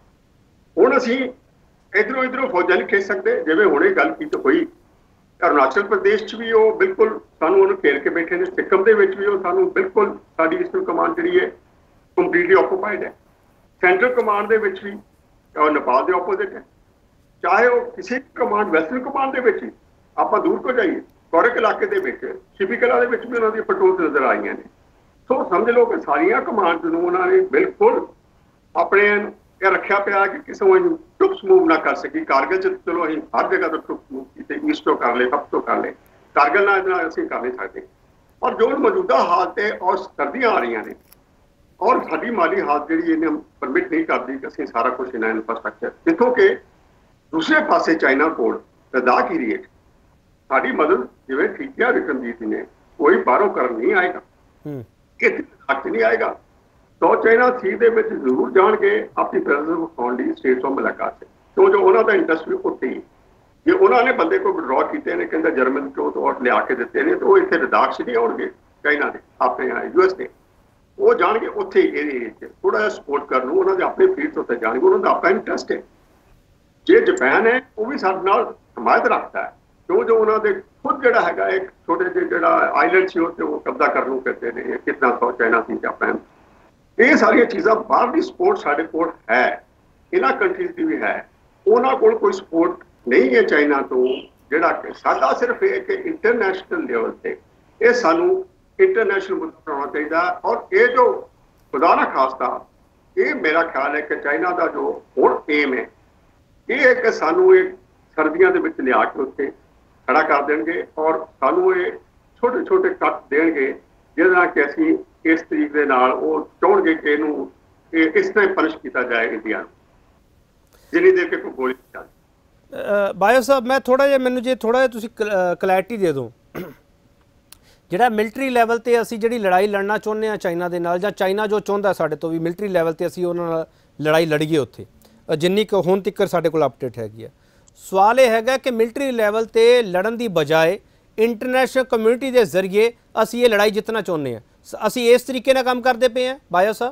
ਹੁਣ ਅਸੀਂ ਇਧਰੋਂ ਇਧਰੋਂ ਫੌਜਾਂ ਨਹੀਂ ਖਿੱਚ ਸਕਦੇ, ਜਿਵੇਂ ਹੁਣੇ ਗੱਲ ਕੀਤੀ ਹੋਈ ਅਰੁਣਾਚਲ ਪ੍ਰਦੇਸ਼ 'ਚ ਵੀ ਉਹ ਬਿਲਕੁਲ ਸਾਨੂੰ ਉਹਨੂੰ ਘੇਰ ਕੇ ਬੈਠੇ ਨੇ, ਸਿੱਕਮ ਦੇ ਵਿੱਚ ਵੀ ਉਹ ਸਾਨੂੰ ਬਿਲਕੁਲ, ਸਾਡੀ ਈਸਟਰਨ ਕਮਾਂਡ ਜਿਹੜੀ ਹੈ ਕੰਪਲੀਟਲੀ ਆਕੂਪਾਈਡ ਹੈ। ਸੈਂਟਰਲ ਕਮਾਂਡ ਦੇ ਵਿੱਚ ਵੀ ਉਹ ਨੇਪਾਲ ਦੇ ਆਪੋਜ਼ਿਟ ਹੈ, ਚਾਹੇ ਉਹ ਕਿਸੇ ਕਮਾਂਡ ਵੈਸਟਰਨ ਕਮਾਂਡ ਦੇ ਵਿੱਚ ਹੀ ਆਪਾਂ ਦੂਰ ਕੋ ਜਾਈਏ, ਕੋਰਕ ਇਲਾਕੇ ਦੇ ਵਿੱਚ ਸ਼ਿਪੀ ਕਲਾ ਦੇ ਵਿੱਚ ਵੀ ਉਹਨਾਂ ਦੀਆਂ ਪਟਰੋਲਸ ਨਜ਼ਰ ਆਈਆਂ ਨੇ। ਸੋ ਸਮਝ ਲਓ ਕਿ ਸਾਰੀਆਂ ਕਮਾਂਡ ਨੂੰ ਉਹਨਾਂ ਨੇ ਬਿਲਕੁਲ ਆਪਣੇ ਇਹ ਰੱਖਿਆ ਪਿਆ ਕਿ ਕਿਸੇ ਨੂੰ ਟਰੂਪਸ ਮੂਵ ਨਾ ਕਰ ਸਕੀ। ਕਾਰਗਿਲ 'ਚ ਚਲੋ ਅਸੀਂ ਹਰ ਜਗ੍ਹਾ ਤੋਂ ਟਰੂਪਸ ਮੂਵ ਕੀਤੇ, ਈਸਟ ਤੋਂ ਕਰ ਲਏ, ਸਭ ਤੋਂ ਕਰ ਲਏ, ਕਾਰਗਿਲ ਨਾਲ ਇਹਦੇ ਨਾਲ ਅਸੀਂ ਕਰ ਨਹੀਂ ਸਕਦੇ। ਔਰ ਜੋ ਮੌਜੂਦਾ ਹਾਲਤ ਹੈ ਔਰ ਸਰਦੀਆਂ ਆ ਰਹੀਆਂ ਨੇ, ਔਰ ਸਾਡੀ ਮਾਲੀ ਹਾਲਤ ਜਿਹੜੀ ਇਹਨੇ ਪਰਮਿਟ ਨਹੀਂ ਕਰਦੀ ਕਿ ਅਸੀਂ ਸਾਰਾ ਕੁਛ ਇਹਨਾਂ ਇਨਫਰਾਸਟ੍ਰਕਚਰ, ਜਿੱਥੋਂ ਕਿ ਦੂਸਰੇ ਪਾਸੇ ਚਾਈਨਾ ਕੋਲ ਲਦਾਖ ਏਰੀਏ 'ਚ ਸਾਡੀ ਮਦਦ, ਜਿਵੇਂ ਠੀਕ ਹੈ ਵਿਕਰਮਜੀਤ ਨੇ, ਕੋਈ ਬਾਹਰੋਂ ਕਰਨ ਨਹੀਂ ਆਏਗਾ, ਕਿ ਲਦਾਖ 'ਚ ਨਹੀਂ ਆਏਗਾ, ਸਾਊਥ ਚਾਈਨਾ ਸੀ ਦੇ ਵਿੱਚ ਜ਼ਰੂਰ ਜਾਣਗੇ ਆਪਣੀ ਪ੍ਰੈਜ਼ੈਂਸ ਵਿਖਾਉਣ ਲਈ ਸਟੇਟਸ ਆਫ ਮਲਾਕਾ ਤੇ, ਕਿਉਂ ਜੋ ਉਹਨਾਂ ਦਾ ਇੰਟਰਸਟ ਵੀ ਉੱਥੇ ਹੀ। ਜੇ ਉਹਨਾਂ ਨੇ ਬੰਦੇ ਕੋਈ ਵਿਡਰॉ ਕੀਤੇ ਨੇ, ਕਹਿੰਦਾ ਜਰਮਨ ਚੋਂ ਤੋਂ ਲਿਆ ਕੇ ਦਿੱਤੇ ਨੇ, ਤਾਂ ਉਹ ਇੱਥੇ ਲਦਾਖ 'ਚ ਨਹੀਂ ਆਉਣਗੇ ਚਾਈਨਾ ਦੇ, ਆਪਣੇ ਯੂ ਐਸ ਦੇ। ਉਹ ਜਾਣਗੇ ਉੱਥੇ ਹੀ ਇਹਦੇ ਏਰੀਏ 'ਚ ਥੋੜਾ ਜਿਹਾ ਸਪੋਰਟ ਕਰਨ ਨੂੰ, ਉਹਨਾਂ ਦੇ ਆਪਣੇ ਫੀਲਡ ਉੱਤੇ ਜਾਣਗੇ, ਉਹਨਾਂ ਦਾ ਆਪਣਾ ਇੰਟਰਸਟ ਹੈ। ਜੇ ਜਾਪਾਨ ਹੈ ਉਹ ਵੀ ਸਾਡੇ ਨਾਲ ਹਮਾਇਤ ਰੱਖਦਾ ਹੈ, ਕਿਉਂ ਜੋ ਉਹਨਾਂ ਦੇ ਖੁਦ ਜਿਹੜਾ ਹੈਗਾ ਇੱਕ ਛੋਟੇ ਜਿਹੇ ਜਿਹੜਾ ਆਈਲੈਂਡ ਸੀ ਉੱਤੇ ਉਹ ਕਬਜ਼ਾ ਕਰਨ ਨੂੰ ਕਰਦੇ ਨੇ, ਕਿਤਨਾ ਸਾਊਥ ਚਾਈਨਾ ਸੀ ਜਾਪਾਨ। ਇਹ ਸਾਰੀਆਂ ਚੀਜ਼ਾਂ ਬਾਹਰਲੀ ਸਪੋਰਟ ਸਾਡੇ ਕੋਲ ਹੈ, ਇਹਨਾਂ ਕੰਟਰੀਜ਼ ਦੀ ਵੀ ਹੈ। ਉਹਨਾਂ ਕੋਲ ਕੋਈ ਸਪੋਰਟ ਨਹੀਂ ਹੈ ਚਾਈਨਾ ਤੋਂ, ਜਿਹੜਾ ਕਿ ਸਾਡਾ ਸਿਰਫ ਇਹ ਕਿ ਇੰਟਰਨੈਸ਼ਨਲ ਲੈਵਲ ਤੇ ਇਹ ਸਾਨੂੰ ਇੰਟਰਨੈਸ਼ਨਲ ਮੁੱਦਾ ਬਣਾਉਣਾ ਚਾਹੀਦਾ। ਔਰ ਇਹ ਜੋ ਖੁਦਾ ਨਾ ਖਾਸਤਾ, ਇਹ ਮੇਰਾ ਖਿਆਲ ਹੈ ਕਿ ਚਾਈਨਾ ਦਾ ਜੋ ਹੁਣ ਏਮ ਹੈ ਇਹ ਹੈ ਕਿ ਸਾਨੂੰ ਇਹ ਸਰਦੀਆਂ ਦੇ ਵਿੱਚ ਲਿਆ ਕੇ ਉੱਥੇ ਖੜਾ ਕਰ ਦੇਣਗੇ ਔਰ ਸਾਨੂੰ ਇਹ ਛੋਟੇ ਛੋਟੇ ਕੱਟ ਦੇਣਗੇ, ਜਿਹਦੇ ਨਾਲ ਕਿ ਅਸੀਂ ਇਸ ਤਰੀਕੇ ਦੇ ਨਾਲ ਉਹ ਚਾਹੁੰਗੇ ਕਿ ਇਹਨੂੰ ਇਹ ਇਸ ਤਰ੍ਹਾਂ ਪਨਿਸ਼ ਕੀਤਾ ਜਾਏ ਇੰਡੀਆ ਨੂੰ, ਜਿੰਨੀ ਦੇਰ ਕਿ ਕੋਈ ਗੋਲੀ ਚੱਲ। ਬਾਇਓ ਸਾਹਿਬ, ਮੈਂ ਥੋੜਾ ਜਿਹਾ ਮੈਨੂੰ ਜੇ ਥੋੜਾ ਜਿਹਾ ਤੁਸੀਂ ਕਲੈਰਿਟੀ ਦੇ ਦਿਓ, ਜਿਹੜਾ ਮਿਲਟਰੀ ਲੈਵਲ ਤੇ ਅਸੀਂ ਜਿਹੜੀ ਲੜਾਈ ਲੜਨਾ ਚਾਹੁੰਦੇ ਹਾਂ ਚਾਈਨਾ ਦੇ ਨਾਲ, ਜਾਂ ਚਾਈਨਾ ਜੋ ਚਾਹੁੰਦਾ ਸਾਡੇ ਤੋਂ ਵੀ ਮਿਲਟਰੀ ਲੈਵਲ ਤੇ ਅਸੀਂ ਉਹਨਾਂ ਨਾਲ ਲੜਾਈ ਲੜੀਏ ਉੱਥੇ, ਜਿੰਨੀ ਕੁ ਹੁਣ ਤੱਕ ਸਾਡੇ ਕੋਲ ਅਪਡੇਟ ਹੈਗੀ ਆ। ਸਵਾਲ ਇਹ ਹੈਗਾ ਕਿ ਮਿਲਟਰੀ ਲੈਵਲ ਤੇ ਲੜਨ ਦੀ ਬਜਾਏ ਇੰਟਰਨੈਸ਼ਨਲ ਕਮਿਊਨਿਟੀ ਦੇ ਜ਼ਰੀਏ ਅਸੀਂ ਇਹ ਲੜਾਈ ਜਿੱਤਣਾ ਚਾਹੁੰਦੇ ਹਾਂ, ਅਸੀਂ ਇਸ ਤਰੀਕੇ ਨਾਲ ਕੰਮ ਕਰਦੇ ਪਏ ਹਾਂ ਬਾਇਓ ਸਾਹਿਬ?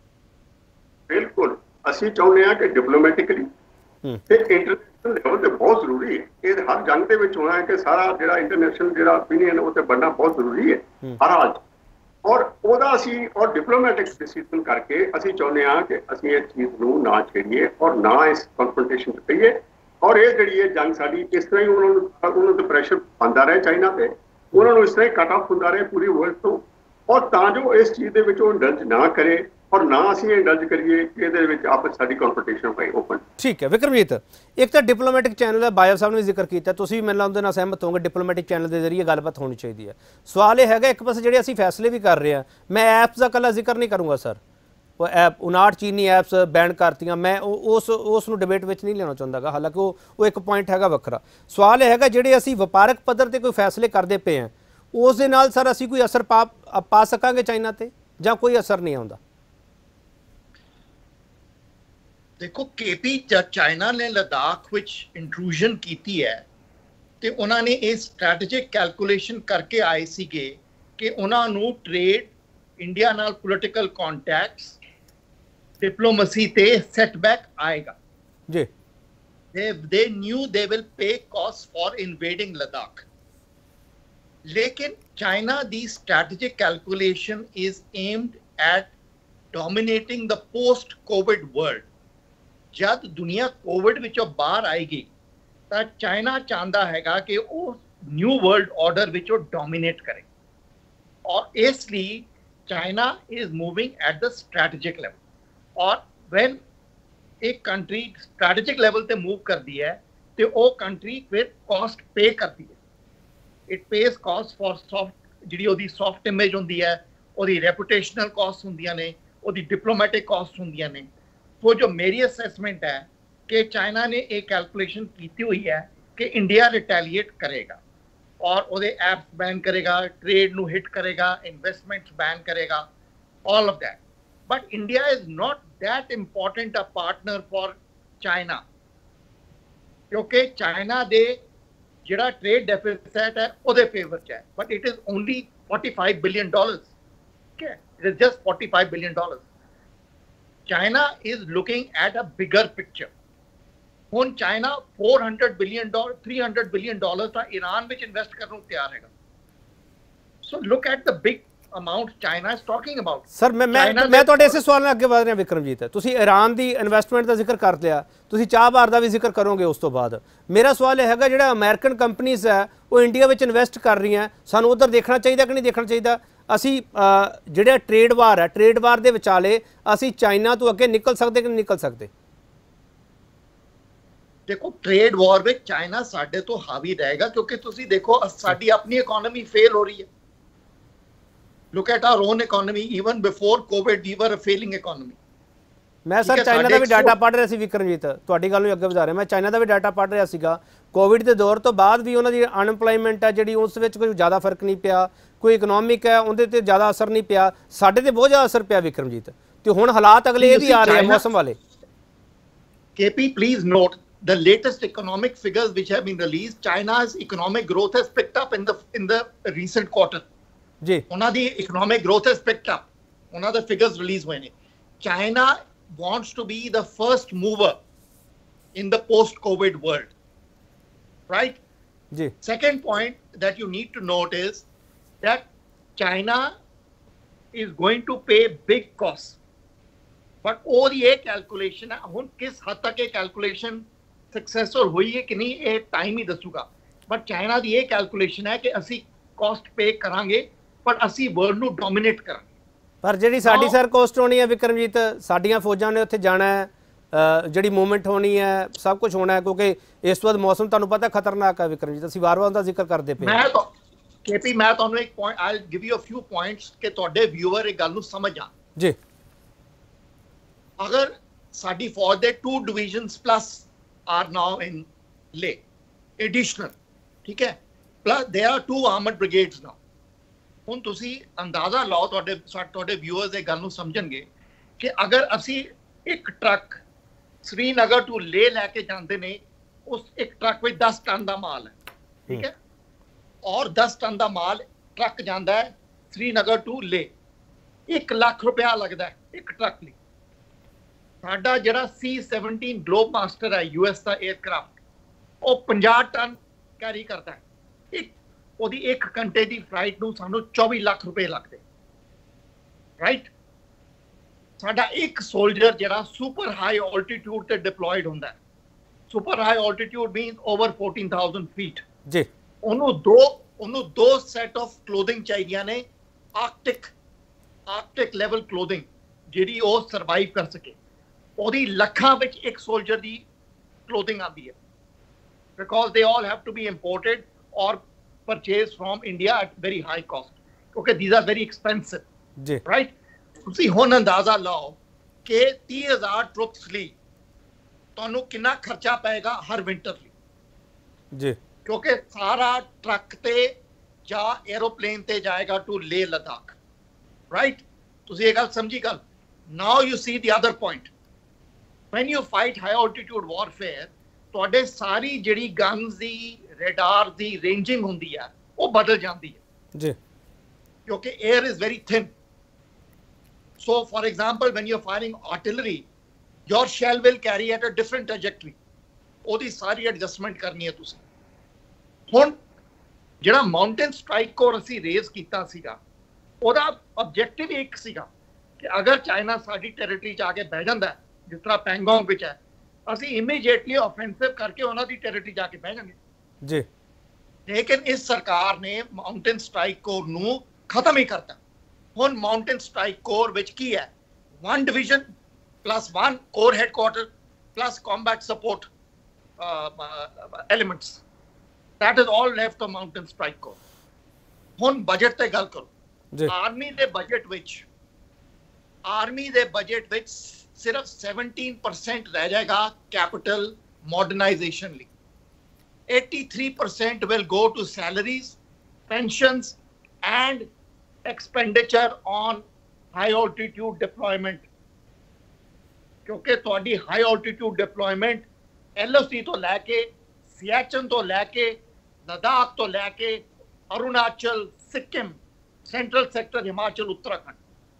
ਬਿਲਕੁਲ, ਅਸੀਂ ਚਾਹੁੰਦੇ ਹਾਂ ਕਿ ਡਿਪਲੋਮੈਟਿਕਲੀ ਤੇ ਇੰਟਰਨੈਸ਼ਨਲ ਲੈਵਲ ਤੇ ਬਹੁਤ ਜ਼ਰੂਰੀ ਹੈ। ਇਹ ਹਰ ਜੰਗ ਦੇ ਵਿੱਚ ਹੋਣਾ ਹੈ ਕਿ ਸਾਰਾ ਜਿਹੜਾ ਇੰਟਰਨੈਸ਼ਨਲ ਜਿਹੜਾ ਓਪੀਨੀਅਨ ਉਹ ਤੇ ਬਣਨਾ ਬਹੁਤ ਜ਼ਰੂਰੀ ਹੈ ਹਰ ਹਾਲ 'ਚ। ਔਰ ਉਹਦਾ ਅਸੀਂ ਔਰ ਡਿਪਲੋਮੈਟਿਕ ਡਿਸੀਜਨ ਕਰਕੇ ਅਸੀਂ ਚਾਹੁੰਦੇ ਹਾਂ ਕਿ ਅਸੀਂ ਇਹ ਚੀਜ਼ ਨੂੰ ਨਾ ਛੇੜੀਏ ਔਰ ਨਾ ਇਸ ਕਨਫਰੰਟੇਸ਼ਨ 'ਚ ਪਈਏ। ਔਰ ਇਹ ਜਿਹੜੀ ਇਹ ਜੰਗ ਸਾਡੀ ਇਸ ਤਰ੍ਹਾਂ ਹੀ ਉਹਨਾਂ ਨੂੰ ਉਹਨਾਂ ਤੇ ਪ੍ਰੈਸ਼ਰ ਪਾਉਂਦਾ ਰਹੇ ਚਾਈਨਾ ਤੇ, ਉਹਨਾਂ ਨੂੰ ਇਸ ਤਰ੍ਹਾਂ ਹੀ ਕੱਟ ਆਫ ਹੁੰਦਾ ਰਹੇ ਪੂਰੀ ਵਰਲਡ ਤੋਂ, ਔਰ ਤਾਂ ਜੋ ਇਸ ਚੀਜ਼ ਦੇ ਵਿੱਚ ਉਹ ਇੰਡਲਜ ਨਾ ਕਰੇ ਔਰ ਨਾ ਅਸੀਂ ਇੰਡਲਜ ਕਰੀਏ ਕਿ ਇਹਦੇ ਵਿੱਚ ਆਪਸ ਸਾਡੀ ਕੰਪੀਟੀਸ਼ਨ ਹੋਏ ਓਪਨ। ਠੀਕ ਹੈ ਵਿਕਰਮਜੀਤ, ਇੱਕ ਤਾਂ ਡਿਪਲੋਮੈਟਿਕ ਚੈਨਲ ਹੈ, ਬਾਇਓ ਸਾਹਿਬ ਨੇ ਜ਼ਿਕਰ ਕੀਤਾ, ਤੁਸੀਂ ਵੀ ਮੈਨੂੰ ਉਹਦੇ ਨਾਲ ਸਹਿਮਤ ਹੋਵੋਗੇ ਡਿਪਲੋਮੈਟਿਕ ਚੈਨਲ ਦੇ ਜ਼ਰੀਏ ਗੱਲਬਾਤ ਹੋਣੀ ਚਾਹੀਦੀ ਹੈ। ਸਵਾਲ ਇਹ ਹੈਗਾ ਇੱਕ ਪਾਸੇ ਜਿਹੜੇ ਅਸੀਂ ਫੈਸਲੇ ਵੀ ਕਰ ਰਹੇ ਹਾਂ, ਮੈਂ ਐਪਸ ਦਾ ਇਕੱਲਾ ਜ਼ਿਕਰ ਨਹੀਂ ਕਰੂੰਗਾ ਸਰ, ਉਹ ਐਪ ਉਨਾਹਠ ਚੀਨੀ ਐਪਸ ਬੈਨ ਕਰਤੀਆਂ, ਮੈਂ ਉਸ ਉਸ ਨੂੰ ਡਿਬੇਟ ਵਿੱਚ ਨਹੀਂ ਲਿਆਉਣਾ ਚਾਹੁੰਦਾਗਾ, ਹਾਲਾਂਕਿ ਉਹ ਉਹ ਇੱਕ ਪੁਆਇੰਟ ਹੈਗਾ ਵੱਖਰਾ। ਸਵਾਲ ਇਹ ਹੈਗਾ ਜਿਹੜੇ ਅਸੀਂ ਵਪਾਰਕ ਪੱਧਰ ਤੇ ਕੋਈ ਫੈਸਲੇ ਕਰਦੇ ਪਏ ਹਾਂ ਉਸ ਦੇ ਨਾਲ ਸਰ ਅਸੀਂ ਕੋਈ ਅਸਰ ਪਾ ਪਾ ਸਕਾਂਗੇ ਚਾਈਨਾ ਤੇ, ਜਾਂ ਕੋਈ ਅਸਰ ਨਹੀਂ ਆਉਂਦਾ? ਦੇਖੋ ਕੇਪੀ ਚਾਈਨਾ ਨੇ ਲਦਾਖ ਵਿੱਚ ਇੰਟਰੂਜਨ ਕੀਤੀ ਹੈ ਤੇ ਉਹਨਾਂ ਨੇ ਇਹ ਸਟ੍ਰੈਟੇਜਿਕ ਕੈਲਕੂਲੇਸ਼ਨ ਕਰਕੇ ਆਏ ਸੀਗੇ ਕਿ ਉਹਨਾਂ ਨੂੰ ਟ੍ਰੇਡ, ਇੰਡੀਆ ਨਾਲ ਪੋਲੀਟੀਕਲ ਕੰਟੈਕਟਸ, डिप्लोमेसी ते सेटबैक आएगा जी। they they knew they will pay costs for invading Ladakh, लेकिन China the strategic calculation is aimed at dominating the post COVID world। जब दुनिया कोविड विचों बाहर आएगी ਤਾਂ ਚਾਈਨਾ ਚਾਹੁੰਦਾ ਹੈਗਾ ਕਿ ਉਹ ਨਿਊ ਵਰਲਡ ਆਰਡਰ ਵਿੱਚ ਉਹ ਡੋਮੀਨੇਟ ਕਰੇ, ਔਰ ਇਸ ਲਈ China is moving at the strategic level. और when एक कंट्री स्ट्रैटेजिक लेवल पे मूव कर दी है तो वो कंट्री फिर कॉस्ट पे करती है, it pays cost for soft जी ओदी सॉफ्ट इमेज होंदी है, ओदी रेपुटेशनल कॉस्ट होंदियां ने, ओदी डिप्लोमेटिक कॉस्ट होंदियां ने। तो जो मेरी असेसमेंट है कि चाइना ने एक कैलकुलेशन की हुई है कि इंडिया रिटेलिएट करेगा और ओदे एप्स बैन करेगा, ट्रेड नू हिट करेगा, इन्वेस्टमेंट्स बैन करेगा, all of that. But India is not that important a partner for China, क्योंकि China दे जिहड़ा trade deficit है उहदे फेवर च है, but it is only forty-five billion dollars। Okay, it is just forty-five billion dollars। China is looking at a bigger picture। ਹੁਣ China four hundred billion dollars, three hundred billion dollars ਦਾ Iran ਵਿੱਚ invest ਕਰਨ ਨੂੰ ਤਿਆਰ ਹੈਗਾ। So look at the big amount China is talking about। Sir ਮੈਂ ਮੈਂ ਮੈਂ ਤੁਹਾਡੇ ਇਸੇ ਸਵਾਲ ਨਾਲ ਅੱਗੇ ਵਧ ਰਿਹਾ ਵਿਕਰਮਜੀਤ, ਤੁਸੀਂ ਈਰਾਨ ਦੀ ਇਨਵੈਸਟਮੈਂਟ ਦਾ ਜ਼ਿਕਰ ਕਰ ਲਿਆ, ਤੁਸੀਂ ਚਾਬਹਾਰ ਦਾ ਵੀ ਜ਼ਿਕਰ ਕਰੋਗੇ ਉਸ ਤੋਂ ਬਾਅਦ। ਮੇਰਾ ਸਵਾਲ ਇਹ ਹੈਗਾ ਜਿਹੜਾ ਅਮਰੀਕਨ ਕੰਪਨੀਜ਼ ਹੈ ਉਹ ਇੰਡੀਆ ਵਿੱਚ ਇਨਵੈਸਟ ਕਰ ਰਹੀਆਂ, ਸਾਨੂੰ ਉਧਰ ਦੇਖਣਾ ਚਾਹੀਦਾ ਕਿ ਨਹੀਂ ਦੇਖਣਾ ਚਾਹੀਦਾ? ਅਸੀਂ ਜਿਹੜਾ ਟ੍ਰੇਡ ਵਾਰ ਹੈ, ਟ੍ਰੇਡ ਵਾਰ ਦੇ ਵਿਚਾਲੇ ਅਸੀਂ ਚਾਈਨਾ ਤੋਂ ਅੱਗੇ ਨਿਕਲ ਸਕਦੇ ਕਿ ਨਹੀਂ ਨਿਕਲ ਸਕਦੇ? ਦੇਖੋ ਟ੍ਰੇਡ ਵਾਰ ਵਿੱਚ ਚਾਈਨਾ ਸਾਡੇ ਤੋਂ ਹਾਵੀ ਰਹੇਗਾ, ਕਿਉਂਕਿ ਤੁਸੀਂ ਦੇਖੋ ਸਾਡੀ ਆਪਣੀ ਇਕਨੋਮੀ ਫੇਲ ਹੋ ਰਹੀ ਹੈ। Look at our own economy, even before COVID we were a failing economy। मैं सर चाइना ਦਾ ਵੀ ਡਾਟਾ ਪੜ੍ਹ ਰਿਹਾ ਸੀ ਵਿਕਰਮਜੀਤ, ਤੁਹਾਡੀ ਗੱਲ ਨੂੰ ਅੱਗੇ ਵਧਾ ਰਿਹਾ, ਮੈਂ ਚਾਈਨਾ ਦਾ ਵੀ ਡਾਟਾ ਪੜ੍ਹ ਰਿਹਾ ਸੀਗਾ। ਕੋਵਿਡ ਦੇ ਦੌਰ ਤੋਂ ਬਾਅਦ ਵੀ ਉਹਨਾਂ ਦੀ ਅਨਐਮਪਲੋਇਮੈਂਟ ਹੈ ਜਿਹੜੀ ਉਸ ਵਿੱਚ ਕੋਈ ਜ਼ਿਆਦਾ ਫਰਕ ਨਹੀਂ ਪਿਆ, ਕੋਈ ਇਕਨੋਮਿਕ ਹੈ ਉਹਦੇ ਤੇ ਜ਼ਿਆਦਾ ਅਸਰ ਨਹੀਂ ਪਿਆ, ਸਾਡੇ ਤੇ ਬਹੁਤ ਜ਼ਿਆਦਾ ਅਸਰ ਪਿਆ ਵਿਕਰਮਜੀਤ। ਤੇ ਹੁਣ ਹਾਲਾਤ ਅਗਲੇ ਇਹ ਵੀ ਆ ਰਹੇ ਆ ਮੌਸਮ ਵਾਲੇ। K P, please note the latest economic figures which have been released. China's economic growth has picked up in the in the recent quarter. जी, ਉਹਨਾਂ ਦੀ economic growth has picked up. ਉਹਨਾਂ ਦੇ figures release ਹੋਏ ਨੇ. China wants to be the first mover in the post-COVID world, right? Ji, Second point that you need to note is that China is going to pay big costs. But ਉਹਦੀ ਇਹ calculation ਹੈ, ਹੁਣ ਕਿਸ ਹੱਦ ਤੱਕ ਇਹ calculation successful ਹੋਈ ਹੈ ਕਿ ਨਹੀਂ ਇਹ ਟਾਈਮ ਹੀ ਦੱਸੂਗਾ। ਬਟ ਚਾਈਨਾ ਦੀ ਇਹ ਕੈਲਕੂਲੇਸ਼ਨ ਹੈ ਕਿ ਅਸੀਂ ਕਾਸਟ ਪੇ ਕਰਾਂਗੇ ਪਰ ਅਸੀਂ ਵਰਲਡ ਨੂੰ ਡੋਮੀਨੇਟ ਕਰਾਂਗੇ। ਪਰ ਜਿਹੜੀ ਸਾਡੀ ਸਰ ਕੋਸਟ ਹੋਣੀ ਹੈ ਵਿਕਰਮਜੀਤ, ਸਾਡੀਆਂ ਫੌਜਾਂ ਨੇ ਉੱਥੇ ਜਾਣਾ ਹੈ, ਜਿਹੜੀ ਮੂਵਮੈਂਟ ਹੋਣੀ ਹੈ, ਸਭ ਕੁਝ ਹੋਣਾ ਹੈ, ਕਿਉਂਕਿ ਇਸ ਤੋਂ ਬਾਅਦ ਮੌਸਮ ਤੁਹਾਨੂੰ ਪਤਾ ਖਤਰਨਾਕ ਹੈ ਵਿਕਰਮਜੀਤ, ਅਸੀਂ ਵਾਰ-ਵਾਰ ਉਹਦਾ ਜ਼ਿਕਰ ਕਰਦੇ ਪਏ। ਮੈਂ ਤਾਂ ਕੇਪੀ ਮੈਂ ਤੁਹਾਨੂੰ ਇੱਕ point I give you a few points ਕਿ ਤੁਹਾਡੇ ਵਿਊਅਰ ਇਹ ਗੱਲ ਨੂੰ ਸਮਝ ਜਾਣ। ਜੀ, ਅਗਰ ਸਾਡੀ ਫੌਜ ਦੇ two divisions plus are now in Leh additional, ਠੀਕ ਹੈ, plus there are two armed brigades now. ਹੁਣ ਤੁਸੀਂ ਅੰਦਾਜ਼ਾ ਲਾਓ, ਤੁਹਾਡੇ ਤੁਹਾਡੇ ਵਿਊਅਰਸ ਇਹ ਗੱਲ ਨੂੰ ਸਮਝਣਗੇ ਕਿ ਅਗਰ ਅਸੀਂ ਇੱਕ ਟਰੱਕ श्रीनगर टू ले लैके जाते ने, उस एक ट्रक में दस टन का माल है, ठीक है, और दस टन का माल ट्रक जाता है श्रीनगर टू ले, एक लाख रुपया लगता है एक ट्रक लिए। साडा जिहड़ा सी सैवनटीन ग्लोब मास्टर है यूएस का एयरक्राफ्ट, वो पचास टन कैरी करता है, एक ਉਹਦੀ एक घंटे की फ्लाइट ਨੂੰ ਸਾਨੂੰ चौबीस लाख रुपए लगते, राइट। साडा एक सोल्जर जिहड़ा सुपर हाई ऑल्टीट्यूड ते डिप्लॉयड हुंदा है, super high altitude mean over fourteen thousand feet जी, ਉਹਨੂੰ ਦੋ ਉਹਨੂੰ ਦੋ ਸੈਟ ਆਫ ਕਲੋਥਿੰਗ ਚਾਹੀਦੀਆਂ ਨੇ, ਆਰਕਟਿਕ ਆਰਕਟਿਕ ਲੈਵਲ ਕਲੋਥਿੰਗ ਜਿਹੜੀ ਉਹ ਸਰਵਾਈਵ ਕਰ ਸਕੇ। ਉਹਦੀ ਲੱਖਾਂ ਵਿੱਚ ਇੱਕ ਸੋਲਜਰ ਦੀ ਕਲੋਥਿੰਗ ਆਉਂਦੀ ਹੈ, because they all have to be imported or purchase from India at very high cost, ਕਿਉਂਕਿ ਥੀਸ ਆਰ ਵੈਰੀ ਐਕਸਪੈਂਸਿਵ ਜੀ, ਰਾਈਟ। ਤੁਸੀਂ ਹੁਣ ਅੰਦਾਜ਼ਾ ਲਾਓ ਕਿ तीस हज़ार ਟਰੂਪਸ ਲਈ ਤੁਹਾਨੂੰ ਕਿੰਨਾ ਖਰਚਾ ਪਏਗਾ ਹਰ ਵਿੰਟਰ ਲਈ ਜੀ, ਕਿਉਂਕਿ ਸਾਰਾ ਟਰੱਕ ਤੇ ਜਾਂ 에ਅਰੋਪਲੇਨ ਤੇ ਜਾਏਗਾ ਟੂ ਲੇ ਲਦਾਖ, ਰਾਈਟ। ਤੁਸੀਂ ਇਹ ਗੱਲ ਸਮਝੀ ਗੱਲ। Now you see the other point, when you fight high altitude warfare, ਤੁਹਾਡੇ ਸਾਰੀ ਜਿਹੜੀ ਗਨਸ ਦੀ ਰੇਡਾਰ ਦੀ ਰੇਂਜਿੰਗ ਹੁੰਦੀ ਹੈ ਉਹ ਬਦਲ ਜਾਂਦੀ ਹੈ ਜੀ, ਕਿਉਂਕਿ air is very thin. So, for example, when you're firing artillery, your shell will carry at a different trajectory. ਉਹਦੀ ਸਾਰੀ ਐਡਜਸਟਮੈਂਟ ਕਰਨੀ ਹੈ ਤੁਸੀਂ। ਹੁਣ ਜਿਹੜਾ ਮਾਊਂਟੇਨ ਸਟ੍ਰਾਈਕ ਕੋਰ ਅਸੀਂ ਰੇਜ਼ ਕੀਤਾ ਸੀਗਾ, ਉਹਦਾ ਆਬਜੈਕਟਿਵ ਇੱਕ ਸੀਗਾ ਕਿ ਅਗਰ ਚਾਈਨਾ ਸਾਡੀ ਟੈਰੀਟਰੀ 'ਚ ਆ ਕੇ ਬਹਿ ਜਾਂਦਾ, ਜਿਸ ਤਰ੍ਹਾਂ ਪੈਂਗੋਂਗ ਵਿੱਚ ਹੈ, ਅਸੀਂ ਇਮੀਡੀਏਟਲੀ ਆਫੈਂਸਿਵ ਕਰਕੇ ਉਹਨਾਂ ਦੀ ਟੈਰੀਟਰੀ ਜਾ ਕੇ ਬਹਿ ਜਾਵਾਂਗੇ ਜੀ। ਲੇਕਿਨ ਇਸ ਸਰਕਾਰ ਨੇ ਮਾਊਂਟੇਨ ਸਟ੍ਰਾਈਕ ਕੋਰ ਨੂੰ ਖਤਮ ਹੀ ਕਰਤਾ। ਹੁਣ ਮਾਊਂਟੇਨ ਸਟ੍ਰਾਈਕ ਕੋਰ ਵਿੱਚ ਕੀ ਹੈ, one division plus one core headquarter plus combat support uh, uh, elements, that is all left of mountain strike corps। ਹੁਣ ਬਜਟ ਤੇ ਗੱਲ ਕਰੋ। ਆਰਮੀ ਦੇ ਬਜਟ ਵਿੱਚ ਆਰਮੀ ਦੇ ਬਜਟ ਵਿੱਚ ਸਿਰਫ ਸੈਵਨਟੀਨ ਪਰਸੈਂਟ ਰਹਿ ਜਾਏਗਾ ਕੈਪੀਟਲ ਮਾਡਰਨਾਈਜੇਸ਼ਨ ਲਈ। eighty-three percent will go to salaries, pensions and expenditure on high altitude deployment, ਕਿਉਂਕਿ ਤੁਹਾਡੀ high altitude deployment L O C ਤੋਂ ਲੈ ਕੇ ਸਿਆਚਨ ਤੋਂ ਲੈ ਕੇ ਲਦਾਖ ਤੋਂ ਲੈ ਕੇ Arunachal, Sikkim, central sector, Himachal, Uttarakhand,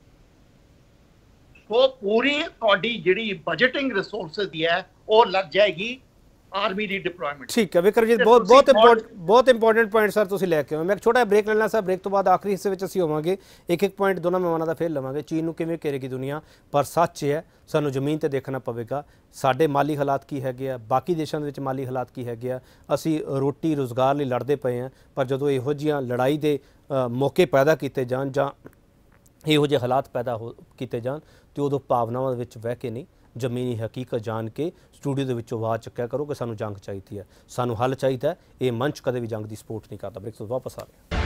so ਪੂਰੀ ਤੁਹਾਡੀ ਜਿਹੜੀ ਬਜਟਿੰਗ ਰਿਸੋਰਸਿਸ ਦੀ ਹੈ ਉਹ ਲੱਗ ਜਾਏਗੀ ਆਰਮੀ ਦੀ ਡਿਪਲੋਇਮੈਂਟ। ਠੀਕ ਹੈ ਵਿਕਰਮਜੀਤ, ਬਹੁਤ ਬਹੁਤ ਇੰਪੋਰਟੈਂਟ ਬਹੁਤ ਇੰਪੋਰਟੈਂਟ ਪੁਆਇੰਟ ਸਰ ਤੁਸੀਂ ਲੈ ਕੇ ਆਏ। ਮੈਂ ਇੱਕ ਛੋਟਾ ਬ੍ਰੇਕ ਲੈਣਾ ਸਰ, ਬ੍ਰੇਕ ਤੋਂ ਬਾਅਦ ਆਖਰੀ ਹਿੱਸੇ ਵਿੱਚ ਅਸੀਂ ਹੋਵਾਂਗੇ, ਇੱਕ ਇੱਕ ਪੁਆਇੰਟ ਦੋਨਾਂ ਮਹਿਮਾਨਾਂ ਦਾ ਫੇਰ ਲਵਾਂਗੇ। ਚੀਨ ਨੂੰ ਕਿਵੇਂ ਘੇਰੇਗੀ ਦੁਨੀਆ, ਪਰ ਸੱਚ ਹੈ ਸਾਨੂੰ ਜ਼ਮੀਨ ਤੇ ਦੇਖਣਾ ਪਵੇਗਾ ਸਾਡੇ ਮਾਲੀ ਹਾਲਾਤ ਕੀ ਹੈਗੇ ਆ, ਬਾਕੀ ਦੇਸ਼ਾਂ ਦੇ ਵਿੱਚ ਮਾਲੀ ਹਾਲਾਤ ਕੀ ਹੈਗੇ ਆ। ਅਸੀਂ ਰੋਟੀ ਰੁਜ਼ਗਾਰ ਲਈ ਲੜਦੇ ਪਏ ਹਾਂ, ਪਰ ਜਦੋਂ ਇਹੋ ਜਿਹੀਆਂ ਲੜਾਈ ਦੇ ਮੌਕੇ ਪੈਦਾ ਕੀਤੇ ਜਾਣ ਜਾਂ ਇਹੋ ਜਿਹੇ ਹਾਲਾਤ ਪੈਦਾ ਹੋ ਕੀਤੇ ਜਾਣ ਤੇ ਉਦੋਂ ਭਾਵਨਾਵਾਂ ਦੇ ਵਿੱਚ ਬਹਿ ਕੇ ਨਹੀਂ, ਜ਼ਮੀਨੀ ਹਕੀਕਤ ਜਾਣ ਕੇ ਸਟੂਡੀਓ ਦੇ ਵਿੱਚੋਂ ਆਵਾਜ਼ ਚੱਕਿਆ ਕਰੋ ਕਿ ਸਾਨੂੰ ਜੰਗ ਚਾਹੀਦੀ ਹੈ, ਸਾਨੂੰ ਹੱਲ ਚਾਹੀਦਾ। ਇਹ ਮੰਚ ਕਦੇ ਵੀ ਜੰਗ ਦੀ ਸਪੋਰਟ ਨਹੀਂ ਕਰਦਾ। ਬ੍ਰੇਕ ਤੋਂ ਵਾਪਸ ਆ ਰਹੇ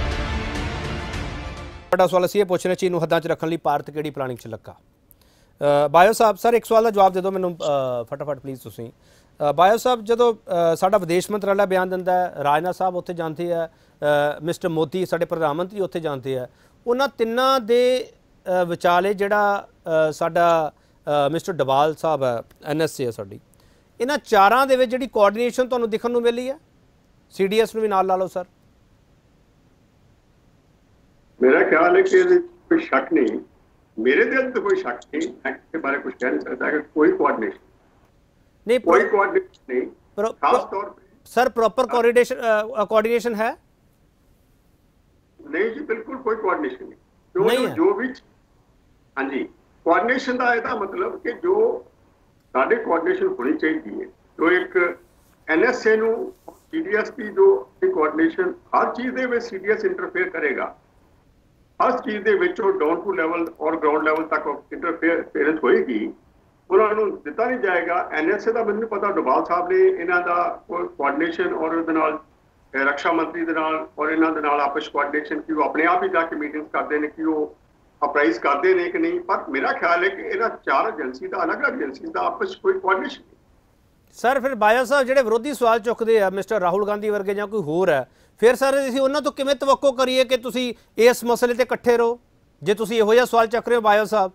ਵੱਡਾ ਸਵਾਲ ਅਸੀਂ ਇਹ ਪੁੱਛ ਰਹੇ, ਚੀਨ ਨੂੰ ਹੱਦਾਂ 'ਚ ਰੱਖਣ ਲਈ ਭਾਰਤ ਕਿਹੜੀ ਪਲਾਨਿੰਗ 'ਚ ਲੱਗਾ। ਬਾਇਓ ਸਾਹਿਬ ਸਰ ਇੱਕ ਸਵਾਲ ਦਾ ਜਵਾਬ ਦੇ ਦਿਓ ਮੈਨੂੰ ਫਟਾਫਟ ਪਲੀਜ਼ ਤੁਸੀਂ। ਬਾਇਓ ਸਾਹਿਬ, ਜਦੋਂ ਸਾਡਾ ਵਿਦੇਸ਼ ਮੰਤਰਾਲਾ ਬਿਆਨ ਦਿੰਦਾ ਹੈ, ਰਾਜਨਾਥ ਸਾਹਿਬ ਉੱਥੇ ਜਾਂਦੇ ਹੈ, ਮਿਸਟਰ ਮੋਦੀ ਸਾਡੇ ਪ੍ਰਧਾਨ ਮੰਤਰੀ ਉੱਥੇ ਜਾਂਦੇ ਹੈ, ਉਹਨਾਂ ਤਿੰਨਾਂ ਦੇ ਅ, ਵਿਚਾਲੇ ਜਿਹੜਾ ਅ, ਸਾਡਾ ਅ, ਮਿਸਟਰ ਡਵਾਲ ਸਾਹਿਬ ਹੈ, ਐਨ ਐਸ ਏ ਹੈ ਸਾਡੀ, ਇਹਨਾਂ ਚਾਰਾਂ ਦੇ ਵਿੱਚ ਜਿਹੜੀ ਕੋਆਰਡੀਨੇਸ਼ਨ ਤੁਹਾਨੂੰ ਦਿਖਣ ਨੂੰ ਮਿਲੀ ਹੈ, ਸੀ ਡੀ ਐਸ ਨੂੰ ਵੀ ਨਾਲ ਲਾ ਲਓ ਸਰ। मेरा ख्याल है कि ਇਹਦੇ 'ਚ ਕੋਈ ਸ਼ੱਕ ਨਹੀਂ, ਮੇਰੇ ਦਿਲ 'ਚ ਕੋਈ ਸ਼ੱਕ ਨਹੀਂ, ਮੈਂ इसके बारे कुछ कह नहीं सकता कि कोई कोऑर्डिनेशन नहीं, कोई कोऑर्डिनेशन नहीं, प्रो- खास प्रो- तौर पे सर प्रॉपर कोऑर्डिनेशन कोऑर्डिनेशन है? नहीं जी, बिल्कुल कोई कोऑर्डिनेशन नहीं। जो नहीं जो, है। जो भी, हाँ जी, कोऑर्डिनेशन का ਇਹਦਾ मतलब कि जो ਸਾਡੇ कोऑर्डिनेशन होनी चाहिए, जो एक एन एस ए ਨੂੰ सी डी एस की जो कोऑर्डिनेशन हर चीज़ ਦੇ ਵਿੱਚ सी डी एस इंटरफेयर करेगा, हर चीज़ ਦੇ ਵਿੱਚ ਉਹ डाउन टू ਲੈਵਲ और ग्राउंड ਲੈਵਲ ਤੱਕ ਇੰਟਰਫੇਅਰੈਂਸ ਹੋਏਗੀ, ਉਹਨਾਂ ਨੂੰ ਦਿੱਤਾ ਨਹੀਂ ਜਾਏਗਾ। ਐਨ ਐਸ ਏ ਦਾ ਮੈਨੂੰ ਨਹੀਂ ਪਤਾ, ਡੋਵਾਲ ਸਾਹਿਬ ਨੇ ਇਹਨਾਂ ਦਾ ਕੋਈ ਕੋਆਰਡੀਨੇਸ਼ਨ ਔਰ ਉਹਦੇ ਨਾਲ ਅਹ ਰੱਖਿਆ ਮੰਤਰੀ ਦੇ ਨਾਲ ਔਰ ਇਹਨਾਂ ਦੇ ਨਾਲ ਆਪਸ ਕੋਆਰਡੀਨੇਸ਼ਨ ਕਿ ਉਹ ਆਪਣੇ ਆਪ ਹੀ ਜਾ ਕੇ ਮੀਟਿੰਗਸ ਕਰਦੇ ਨੇ ਕਿ ਉਹ ਅਪਰਾਈਜ਼ ਕਰਦੇ ਨੇ ਕਿ ਨਹੀਂ, ਪਰ ਮੇਰਾ ਖਿਆਲ ਹੈ ਕਿ ਇਹਨਾਂ ਚਾਰ ਏਜੰਸੀ ਦਾ ਅਲੱਗ-ਅਲੱਗ ਏਜੰਸੀ ਦਾ ਆਪਸ ਕੋਈ ਕੋਆਰਡੀਨੇਸ਼ਨ ਨਹੀਂ। ਸਰ ਫਿਰ ਬਾਇਆ ਸਾਹਿਬ ਜਿਹੜੇ ਵਿਰੋਧੀ ਸਵਾਲ ਚੁੱਕਦੇ ਆ ਮਿਸਟਰ ਰਾਹੁਲ ਗਾਂਧੀ ਵਰਗੇ ਜਾਂ ਕੋਈ ਹੋਰ ਹੈ, ਫਿਰ ਸਰ ਅਸੀਂ ਉਹਨਾਂ ਤੋਂ ਕਿਵੇਂ ਤਵੱਕੋ ਕਰੀਏ ਕਿ ਤੁਸੀਂ ਇਸ ਮਸਲੇ ਤੇ ਇਕੱਠੇ ਰਹੋ, ਜੇ ਤੁਸੀਂ ਇਹੋ ਜਿਹਾ ਸਵਾਲ ਚੱਕ ਰਹੇ ਹੋ ਬਾਇਆ ਸਾਹਿਬ?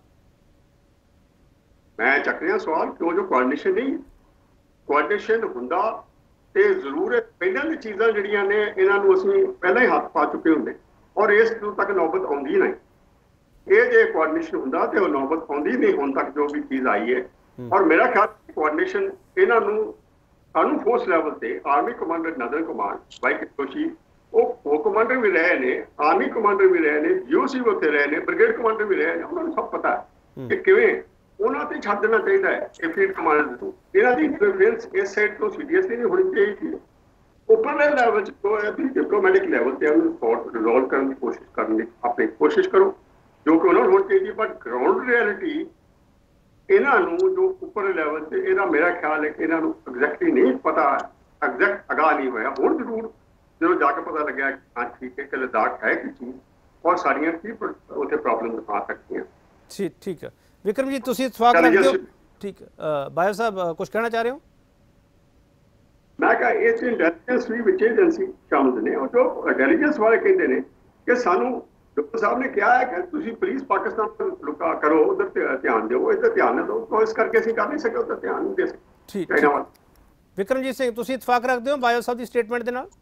ਮੈਂ ਚੱਕ ਰਿਹਾ ਸਵਾਲ ਕਿਉਂ, ਜੋ ਕੋਆਰਡੀਨੇਸ਼ਨ ਨਹੀਂ, ਕੋਆਰਡੀਨੇਸ਼ਨ ਹੁੰਦਾ ਤੇ ਜ਼ਰੂਰ ਹੈ। ਪਹਿਲਾਂ ਦੀ ਚੀਜ਼ਾਂ ਜਿਹੜੀਆਂ ਨੇ ਇਹਨਾਂ ਨੂੰ ਅਸੀਂ ਪਹਿਲਾਂ ਹੀ ਹੱਥ ਪਾ ਚੁੱਕੇ ਹੁੰਦੇ ਔਰ ਇਸ ਨੂੰ ਤੱਕ ਨੌਬਤ ਆਉਂਦੀ ਨਹੀਂ। ਇਹ ਜੇ ਕੋਆਰਡੀਨੇਸ਼ਨ ਹੁੰਦਾ ਤੇ ਉਹ ਨੌਬਤ ਆਉਂਦੀ ਨਹੀਂ ਹੁਣ ਤੱਕ ਜੋ ਵੀ ਚੀਜ਼ ਆਈ ਹੈ। ਔਰ ਮੇਰਾ ਖਿਆਲ ਕੋਆਰਡੀਨੇਸ਼ਨ ਇਹਨਾਂ ਨੂੰ ਸਾਨੂੰ ਫੋਰਸ ਲੈਵਲ ਤੇ ਆਰਮੀ ਕਮਾਂਡਰ ਨਦਨ ਕਮਾਂਡ ਵਾਈ ਕਿਤੋਸ਼ੀ ਉਹ ਉਹ ਕਮਾਂਡਰ ਵੀ ਰਹੇ ਨੇ, ਆਰਮੀ ਕਮਾਂਡਰ ਵੀ ਰਹੇ ਨੇ, ਜੀਓਸੀ ਵੀ ਉੱਥੇ ਰਹੇ ਨੇ, ਬ੍ਰਿਗੇਡ ਕਮਾਂਡਰ ਵੀ ਰਹੇ ਨੇ, ਉਹਨਾਂ ਨੂੰ ਸਭ ਪਤਾ ਹੈ ਕਿ ਕਿਵੇਂ ਉਹਨਾਂ ਤੇ ਛੱਡ ਦੇਣਾ ਚਾਹੀਦਾ ਹੈ ਇਹ ਫੀਲਡ ਕਮਾਂਡਰ ਨੂੰ। ਇਹਨਾਂ ਦੀ ਇੰਟਰਫੇਰੈਂਸ ਇਸ ਸਾਈਡ ਤੋਂ ਸੀਰੀਅਸਲੀ ਨਹੀਂ ਹੋਣੀ ਚਾਹੀਦੀ। ਉੱਪਰਲੇ ਲੈਵਲ 'ਚ ਜੋ ਹੈ ਤੁਸੀਂ ਡਿਪਲੋਮੈਟਿਕ ਲੈਵਲ ਤੇ ਉਹਨੂੰ ਸੌਟ ਰਿਜ਼ੋਲਵ ਕਰਨ ਦੀ ਕੋਸ਼ਿਸ਼ ਕਰਨ ਦੀ ਆਪਣੀ ਕੋਸ਼ਿਸ਼ ਕਰੋ, ਜੋ ਕਿ ਉਹਨਾਂ ਨੂੰ ਹੋਣੀ ਚਾਹੀਦੀ। ਬਟ ਗਰਾਊਂਡ ਰਿਐਲਿਟੀ ਇਹਨਾਂ ਨੂੰ ਜੋ ਉੱਪਰਲੇ ਲੈਵਲ ਤੇ ਇਹਦਾ ਮੇਰਾ ਖਿਆਲ ਹੈ ਕਿ ਇਹਨਾਂ ਨੂੰ ਐਗਜ਼ੈਕਟਲੀ ਨਹੀਂ ਪਤਾ, ਐਗਜ਼ੈਕਟ ਅਗਾਹ ਨਹੀਂ ਹੋਇਆ। ਹੁਣ ਜ਼ਰੂਰ ਜਦੋਂ ਜਾ ਕੇ ਪਤਾ ਲੱਗਿਆ ਕਿ ਹਾਂ ਠੀਕ ਹੈ ਕਿ ਲੱਦਾਖ ਹੈ ਕੀ ਚੀਜ਼ ਔਰ ਸਾਰੀਆਂ ਕੀ ਉੱਥੇ ਪ੍ਰੋਬਲਮ ਆ ਸਕਦੀਆਂ। ਠੀਕ ਠੀਕ ਹੈ ਵਿਕਰਮ ਜੀ, ਤੁਸੀਂ ਇਤਫਾਕ ਰੱਖਦੇ ਹੋ? ਠੀਕ ਹੈ ਬਾਇਆ ਸਾਹਿਬ ਕੁਝ ਕਹਿਣਾ ਚਾਹ ਰਹੇ ਹੋ? ਮੈਂ ਕਿਹਾ ਇਹ 'ਚ ਇੰਟੈਲੀਜੈਂਸ ਵੀ ਵਿੱਚ ਏਜੰਸੀ ਸ਼ਾਮਲ ਨੇ, ਉਹ ਜੋ ਇੰਟੈਲੀਜੈਂਸ ਵਾਲੇ ਕਹਿੰਦੇ ਨੇ ਕਿ ਸਾਨੂੰ ਡਾਕਟਰ ਸਾਹਿਬ ਨੇ ਕਿਹਾ ਹੈ ਕਿ ਤੁਸੀਂ ਪਲੀਜ਼ ਪਾਕਿਸਤਾਨ ਤੋਂ ਲੁਕਾ ਕਰੋ, ਉਧਰ ਧਿਆਨ ਦਿਓ, ਇੱਧਰ ਧਿਆਨ ਨਾ ਦਿਓ, ਤਾਂ ਇਸ ਕਰਕੇ ਅਸੀਂ ਕਰ ਨਹੀਂ ਸਕੇ, ਉੱਧਰ ਧਿਆਨ ਨਹੀਂ ਦੇ ਸਕੇ। ਠੀਕ ਵਿਕਰਮਜੀਤ ਸਿੰਘ, ਤੁਸੀਂ ਇਤਫਾਕ ਰੱਖਦੇ ਹੋ ਬਾਇਆ ਸਾਹਿਬ ਦੀ ਸਟੇਟਮੈਂਟ ਦੇ ਨਾਲ?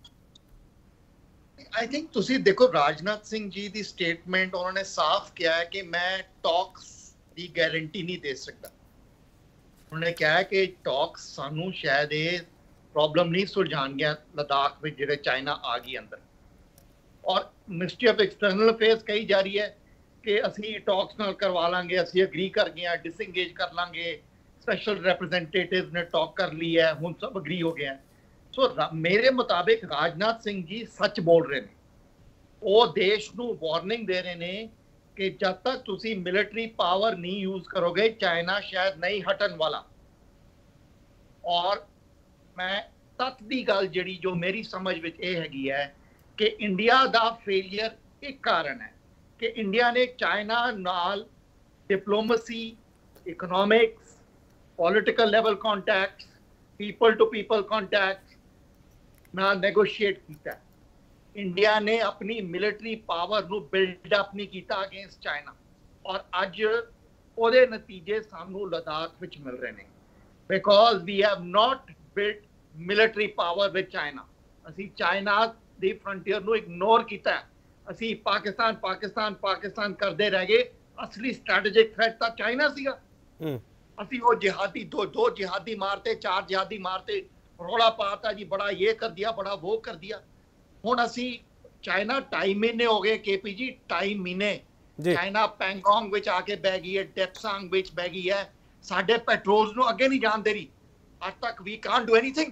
आई थिंक ਤੁਸੀਂ ਦੇਖੋ ਰਾਜਨਾਥ ਸਿੰਘ ਜੀ ਦੀ ਸਟੇਟਮੈਂਟ ਉਹਨਾਂ ਨੇ ਸਾਫ਼ ਕਿਹਾ ਹੈ ਕਿ ਮੈਂ ਟਾਕਸ ਦੀ ਗਾਰੰਟੀ ਨਹੀਂ ਦੇ ਸਕਦਾ। ਉਹਨਾਂ ਨੇ ਕਿਹਾ ਕਿ ਟਾਕਸ ਸਾਨੂੰ ਸ਼ਾਇਦ ਇਹ ਪ੍ਰੋਬਲਮ ਨਹੀਂ ਸੁਲਝਾਣਗੀਆਂ ਲਦਾਖ ਵਿੱਚ ਜਿਹੜੇ ਚਾਈਨਾ ਆ ਗਈ ਅੰਦਰ। ਔਰ ਮਿਨਿਸਟਰੀ ਆਫ ਐਕਸਟਰਨਲ ਅਫੇਅਰਸ ਕਹੀ ਜਾ ਰਹੀ ਹੈ ਕਿ ਅਸੀਂ ਟਾਕਸ ਨਾਲ ਕਰਵਾ ਲਾਂਗੇ, ਅਸੀਂ ਅਗਰੀ ਕਰ ਗਏ ਹਾਂ, ਡਿਸਇੰਗੇਜ ਕਰ ਲਾਂਗੇ, ਸਪੈਸ਼ਲ ਰਿਪਰੈਜ਼ੈਂਟੇਟਿਵ ਨੇ ਟਾਕ ਕਰ ਲਈ ਹੈ, ਹੁਣ ਸਭ ਅਗਰੀ ਹੋ ਗਏ। ਸੋ ਮੇਰੇ ਮੁਤਾਬਿਕ ਰਾਜਨਾਥ ਸਿੰਘ ਜੀ ਸੱਚ ਬੋਲ ਰਹੇ ਨੇ। ਉਹ ਦੇਸ਼ ਨੂੰ ਵਾਰਨਿੰਗ ਦੇ ਰਹੇ ਨੇ ਕਿ ਜਦ ਤੱਕ ਤੁਸੀਂ ਮਿਲਟਰੀ ਪਾਵਰ ਨਹੀਂ ਯੂਜ਼ ਕਰੋਗੇ ਚਾਈਨਾ ਸ਼ਾਇਦ ਨਹੀਂ ਹਟਣ ਵਾਲਾ। ਔਰ ਮੈਂ ਤੱਤ ਦੀ ਗੱਲ ਜਿਹੜੀ ਜੋ ਮੇਰੀ ਸਮਝ ਵਿੱਚ ਇਹ ਹੈਗੀ ਹੈ ਕਿ ਇੰਡੀਆ ਦਾ ਫੇਲੀਅਰ ਇੱਕ ਕਾਰਨ ਹੈ ਕਿ ਇੰਡੀਆ ਨੇ ਚਾਈਨਾ ਨਾਲ diplomacy, economics, political level contacts, people to people contact ਨਾਲ ਨੈਗੋਸ਼ੀਏਟ ਕੀਤਾ। ਇੰਡੀਆ ਨੇ ਆਪਣੀ ਮਿਲਟਰੀ ਪਾਵਰ ਨੂੰ ਬਿਲਡ ਅਪ ਨਹੀਂ ਕੀਤਾ ਅਗੇਂਸਟ ਚਾਈਨਾ ਔਰ ਅੱਜ ਉਹਦੇ ਨਤੀਜੇ ਸਾਨੂੰ ਲਦਾਖ ਵਿੱਚ ਮਿਲ ਰਹੇ ਨੇ because we have not built military power with China. ਅਸੀਂ ਚਾਈਨਾ ਦੀ ਫਰੰਟੀਅਰ ਨੂੰ ਇਗਨੋਰ ਕੀਤਾ। ਅਸੀਂ ਪਾਕਿਸਤਾਨ ਪਾਕਿਸਤਾਨ ਪਾਕਿਸਤਾਨ ਕਰਦੇ ਰਹਿ ਗਏ। ਅਸਲੀ ਸਟ੍ਰੈਟੇਜਿਕ ਥ੍ਰੈਟ ਤਾਂ ਚਾਈਨਾ ਸੀਗਾ। ਅਸੀਂ ਉਹ ਜਿਹਾਦੀ ਦੋ ਦੋ ਜਿਹਾਦੀ ਮਾਰਤੇ, ਚਾਰ ਜਿਹਾਦੀ ਮਾਰਤੇ, ਰੌਲਾ ਪਾਤਾ ਜੀ, ਬੜਾ ਇਹ ਕਰ ਦਿਆ, ਬੜਾ ਉਹ ਕਰ ਦਿਆ। ਹੁਣ ਅਸੀਂ ਚਾਈਨਾ ਢਾਈ ਮਹੀਨੇ ਹੋ ਗਏ ਕੇਪੀ ਜੀ, ਢਾਈ ਮਹੀਨੇ ਚਾਈਨਾ ਪੈਂਗੋਂਗ ਵਿੱਚ ਆ ਕੇ ਬਹਿ ਗਈ ਹੈ, ਡੈਪਸਾਂਗ ਵਿੱਚ ਬਹਿ ਗਈ ਹੈ, ਸਾਡੇ ਪੈਟਰੋਲ ਨੂੰ ਅੱਗੇ ਨਹੀਂ ਜਾਣ ਦੇ ਰਹੀ। ਅੱਜ ਤੱਕ ਵੀ ਕਾਂਟ ਡੂ ਐਨੀਥਿੰਗ।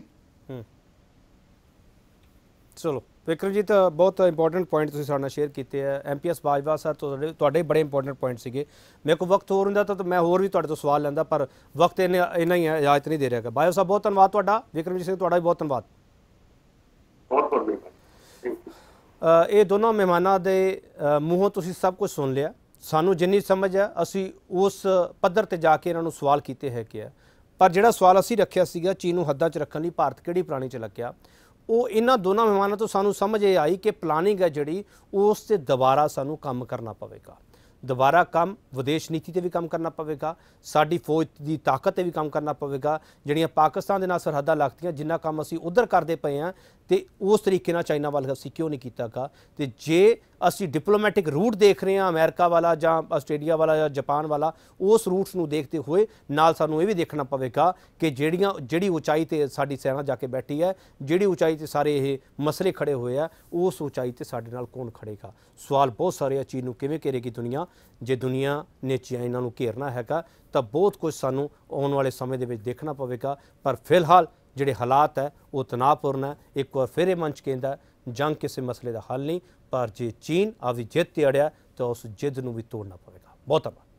ਚਲੋ ਵਿਕਰਮ ਜੀ, ਤਾਂ ਬਹੁਤ ਇੰਪੋਰਟੈਂਟ ਪੁਆਇੰਟ ਤੁਸੀਂ ਸਾਡੇ ਨਾਲ ਸ਼ੇਅਰ ਕੀਤੇ ਹੈ। M P S Bajwa sir ਤੁਹਾਡੇ ਤੁਹਾਡੇ ਬੜੇ ਇੰਪੋਰਟੈਂਟ ਪੁਆਇੰਟ ਸੀਗੇ। ਮੇਰੇ ਕੋਲ ਵਕਤ ਹੋਰ ਹੁੰਦਾ ਤਾਂ ਮੈਂ ਹੋਰ ਵੀ ਤੁਹਾਡੇ ਤੋਂ ਸਵਾਲ ਲੈਂਦਾ, ਪਰ ਵਕਤ ਇੰਨਾ ਇੰਨਾ ਹੀ ਇਜਾਜ਼ਤ ਨਹੀਂ ਦੇ ਰਿਹਾ। ਬਾਜਵਾ ਸਾਹਿਬ ਬਹੁਤ ਧੰਨਵਾਦ ਤੁਹਾਡਾ। ਵਿਕਰਮਜੀਤ ਸਿੰਘ ਤੁਹਾਡਾ ਵੀ ਬਹੁਤ ਧੰਨਵਾਦ। ਬਹੁਤ ਬਹੁਤ ਧੰਨਵਾਦ। ਇਹ ਦੋਨੋਂ ਮਹਿਮਾਨਾਂ ਦੇ ਮੂੰਹੋਂ ਤੁਸੀਂ ਸਭ ਕੁਝ ਸੁਣ ਲਿਆ। ਸਾਨੂੰ ਜਿੰਨੀ ਸਮਝ ਹੈ ਅਸੀਂ ਉਸ ਪੱਧਰ 'ਤੇ ਜਾ ਕੇ ਇਹਨਾਂ ਨੂੰ ਸਵਾਲ ਕੀਤੇ ਹੈਗੇ ਆ, ਪਰ ਜਿਹੜਾ ਸਵਾਲ ਅਸੀਂ ਰੱਖਿਆ ਸੀਗਾ ਚੀਨ ਨੂੰ ਹੱਦਾਂ 'ਚ ਰੱਖਣ ਲਈ ਭਾਰਤ ਕਿਹੜੀ ਪਲਾਨਿੰਗ 'ਚ ਲੱਗਿਆ, ਉਹ ਇਹਨਾਂ ਦੋਨਾਂ ਮਹਿਮਾਨਾਂ ਤੋਂ ਸਾਨੂੰ ਸਮਝ ਇਹ ਆਈ ਕਿ ਪਲਾਨਿੰਗ ਹੈ ਜਿਹੜੀ ਉਸ 'ਤੇ ਦੁਬਾਰਾ ਸਾਨੂੰ ਕੰਮ ਕਰਨਾ ਪਵੇਗਾ। ਦੁਬਾਰਾ ਕੰਮ ਵਿਦੇਸ਼ ਨੀਤੀ ਤੇ ਵੀ ਕੰਮ ਕਰਨਾ ਪਵੇਗਾ, ਸਾਡੀ ਫੌਜ ਦੀ ਤਾਕਤ ਤੇ ਵੀ ਕੰਮ ਕਰਨਾ ਪਵੇਗਾ। ਜਿਹੜੀਆਂ ਪਾਕਿਸਤਾਨ ਦੇ ਨਾਲ ਸਰਹੱਦਾਂ ਲੱਗਦੀਆਂ, ਜਿੰਨਾ ਕੰਮ ਅਸੀਂ ਉਧਰ ਕਰਦੇ ਪਏ ਹਾਂ ਤੇ ਉਸ ਤਰੀਕੇ ਨਾਲ ਚਾਈਨਾ ਵੱਲ ਅਸੀਂ ਕਿਉਂ ਨਹੀਂ ਕੀਤਾਗਾ। ਤੇ ਜੇ ਅਸੀਂ ਡਿਪਲੋਮੈਟਿਕ ਰੂਟ ਦੇਖ ਰਹੇ ਹਾਂ ਅਮਰੀਕਾ ਵਾਲਾ ਜਾਂ ਆਸਟ੍ਰੇਲੀਆ ਵਾਲਾ ਜਾਂ ਜਾਪਾਨ ਵਾਲਾ, ਉਸ ਰੂਟਸ ਨੂੰ ਦੇਖਦੇ ਹੋਏ ਨਾਲ ਸਾਨੂੰ ਇਹ ਵੀ ਦੇਖਣਾ ਪਵੇਗਾ ਕਿ ਜਿਹੜੀਆਂ ਜਿਹੜੀ ਉਚਾਈ ਤੇ ਸਾਡੀ ਸੈਨਾ ਜਾ ਕੇ ਬੈਠੀ ਹੈ, ਜਿਹੜੀ ਉਚਾਈ ਤੇ ਸਾਰੇ ਇਹ ਮਸਲੇ ਖੜੇ ਹੋਏ ਆ, ਉਸ ਉਚਾਈ ਤੇ ਸਾਡੇ ਨਾਲ ਕੌਣ ਖੜੇਗਾ। ਸਵਾਲ ਬਹੁਤ ਸਾਰੇ ਆ, ਚੀਜ਼ ਨੂੰ ਕਿਵੇਂ ਘੇਰੇਗੀ ਦੁਨੀਆ। ਜੇ ਦੁਨੀਆ ਨੇ ਚਾਈਨਾ ਨੂੰ ਘੇਰਨਾ ਹੈਗਾ ਤਾਂ ਬਹੁਤ ਕੁਝ ਸਾਨੂੰ ਆਉਣ ਵਾਲੇ ਸਮੇਂ ਦੇ ਵਿੱਚ ਦੇਖਣਾ ਪਵੇਗਾ। ਪਰ ਫਿਲਹਾਲ ਜਿਹੜੇ ਹਾਲਾਤ ਹੈ ਉਹ ਤਣਾਅਪੂਰਨ ਹੈ। ਇੱਕ ਵਾਰ ਫਿਰ ਇਹ ਮੰਚ ਕਹਿੰਦਾ ਜੰਗ ਕਿਸੇ ਮਸਲੇ ਦਾ ਹੱਲ ਨਹੀਂ, ਪਰ ਜੇ ਚੀਨ ਆਪਦੀ ਜਿੱਦ ਤੇ ਅੜਿਆ ਤਾਂ ਉਸ ਜਿੱਦ ਨੂੰ ਵੀ ਤੋੜਨਾ ਪਵੇਗਾ। ਬਹੁਤ ਧੰਨਵਾਦ।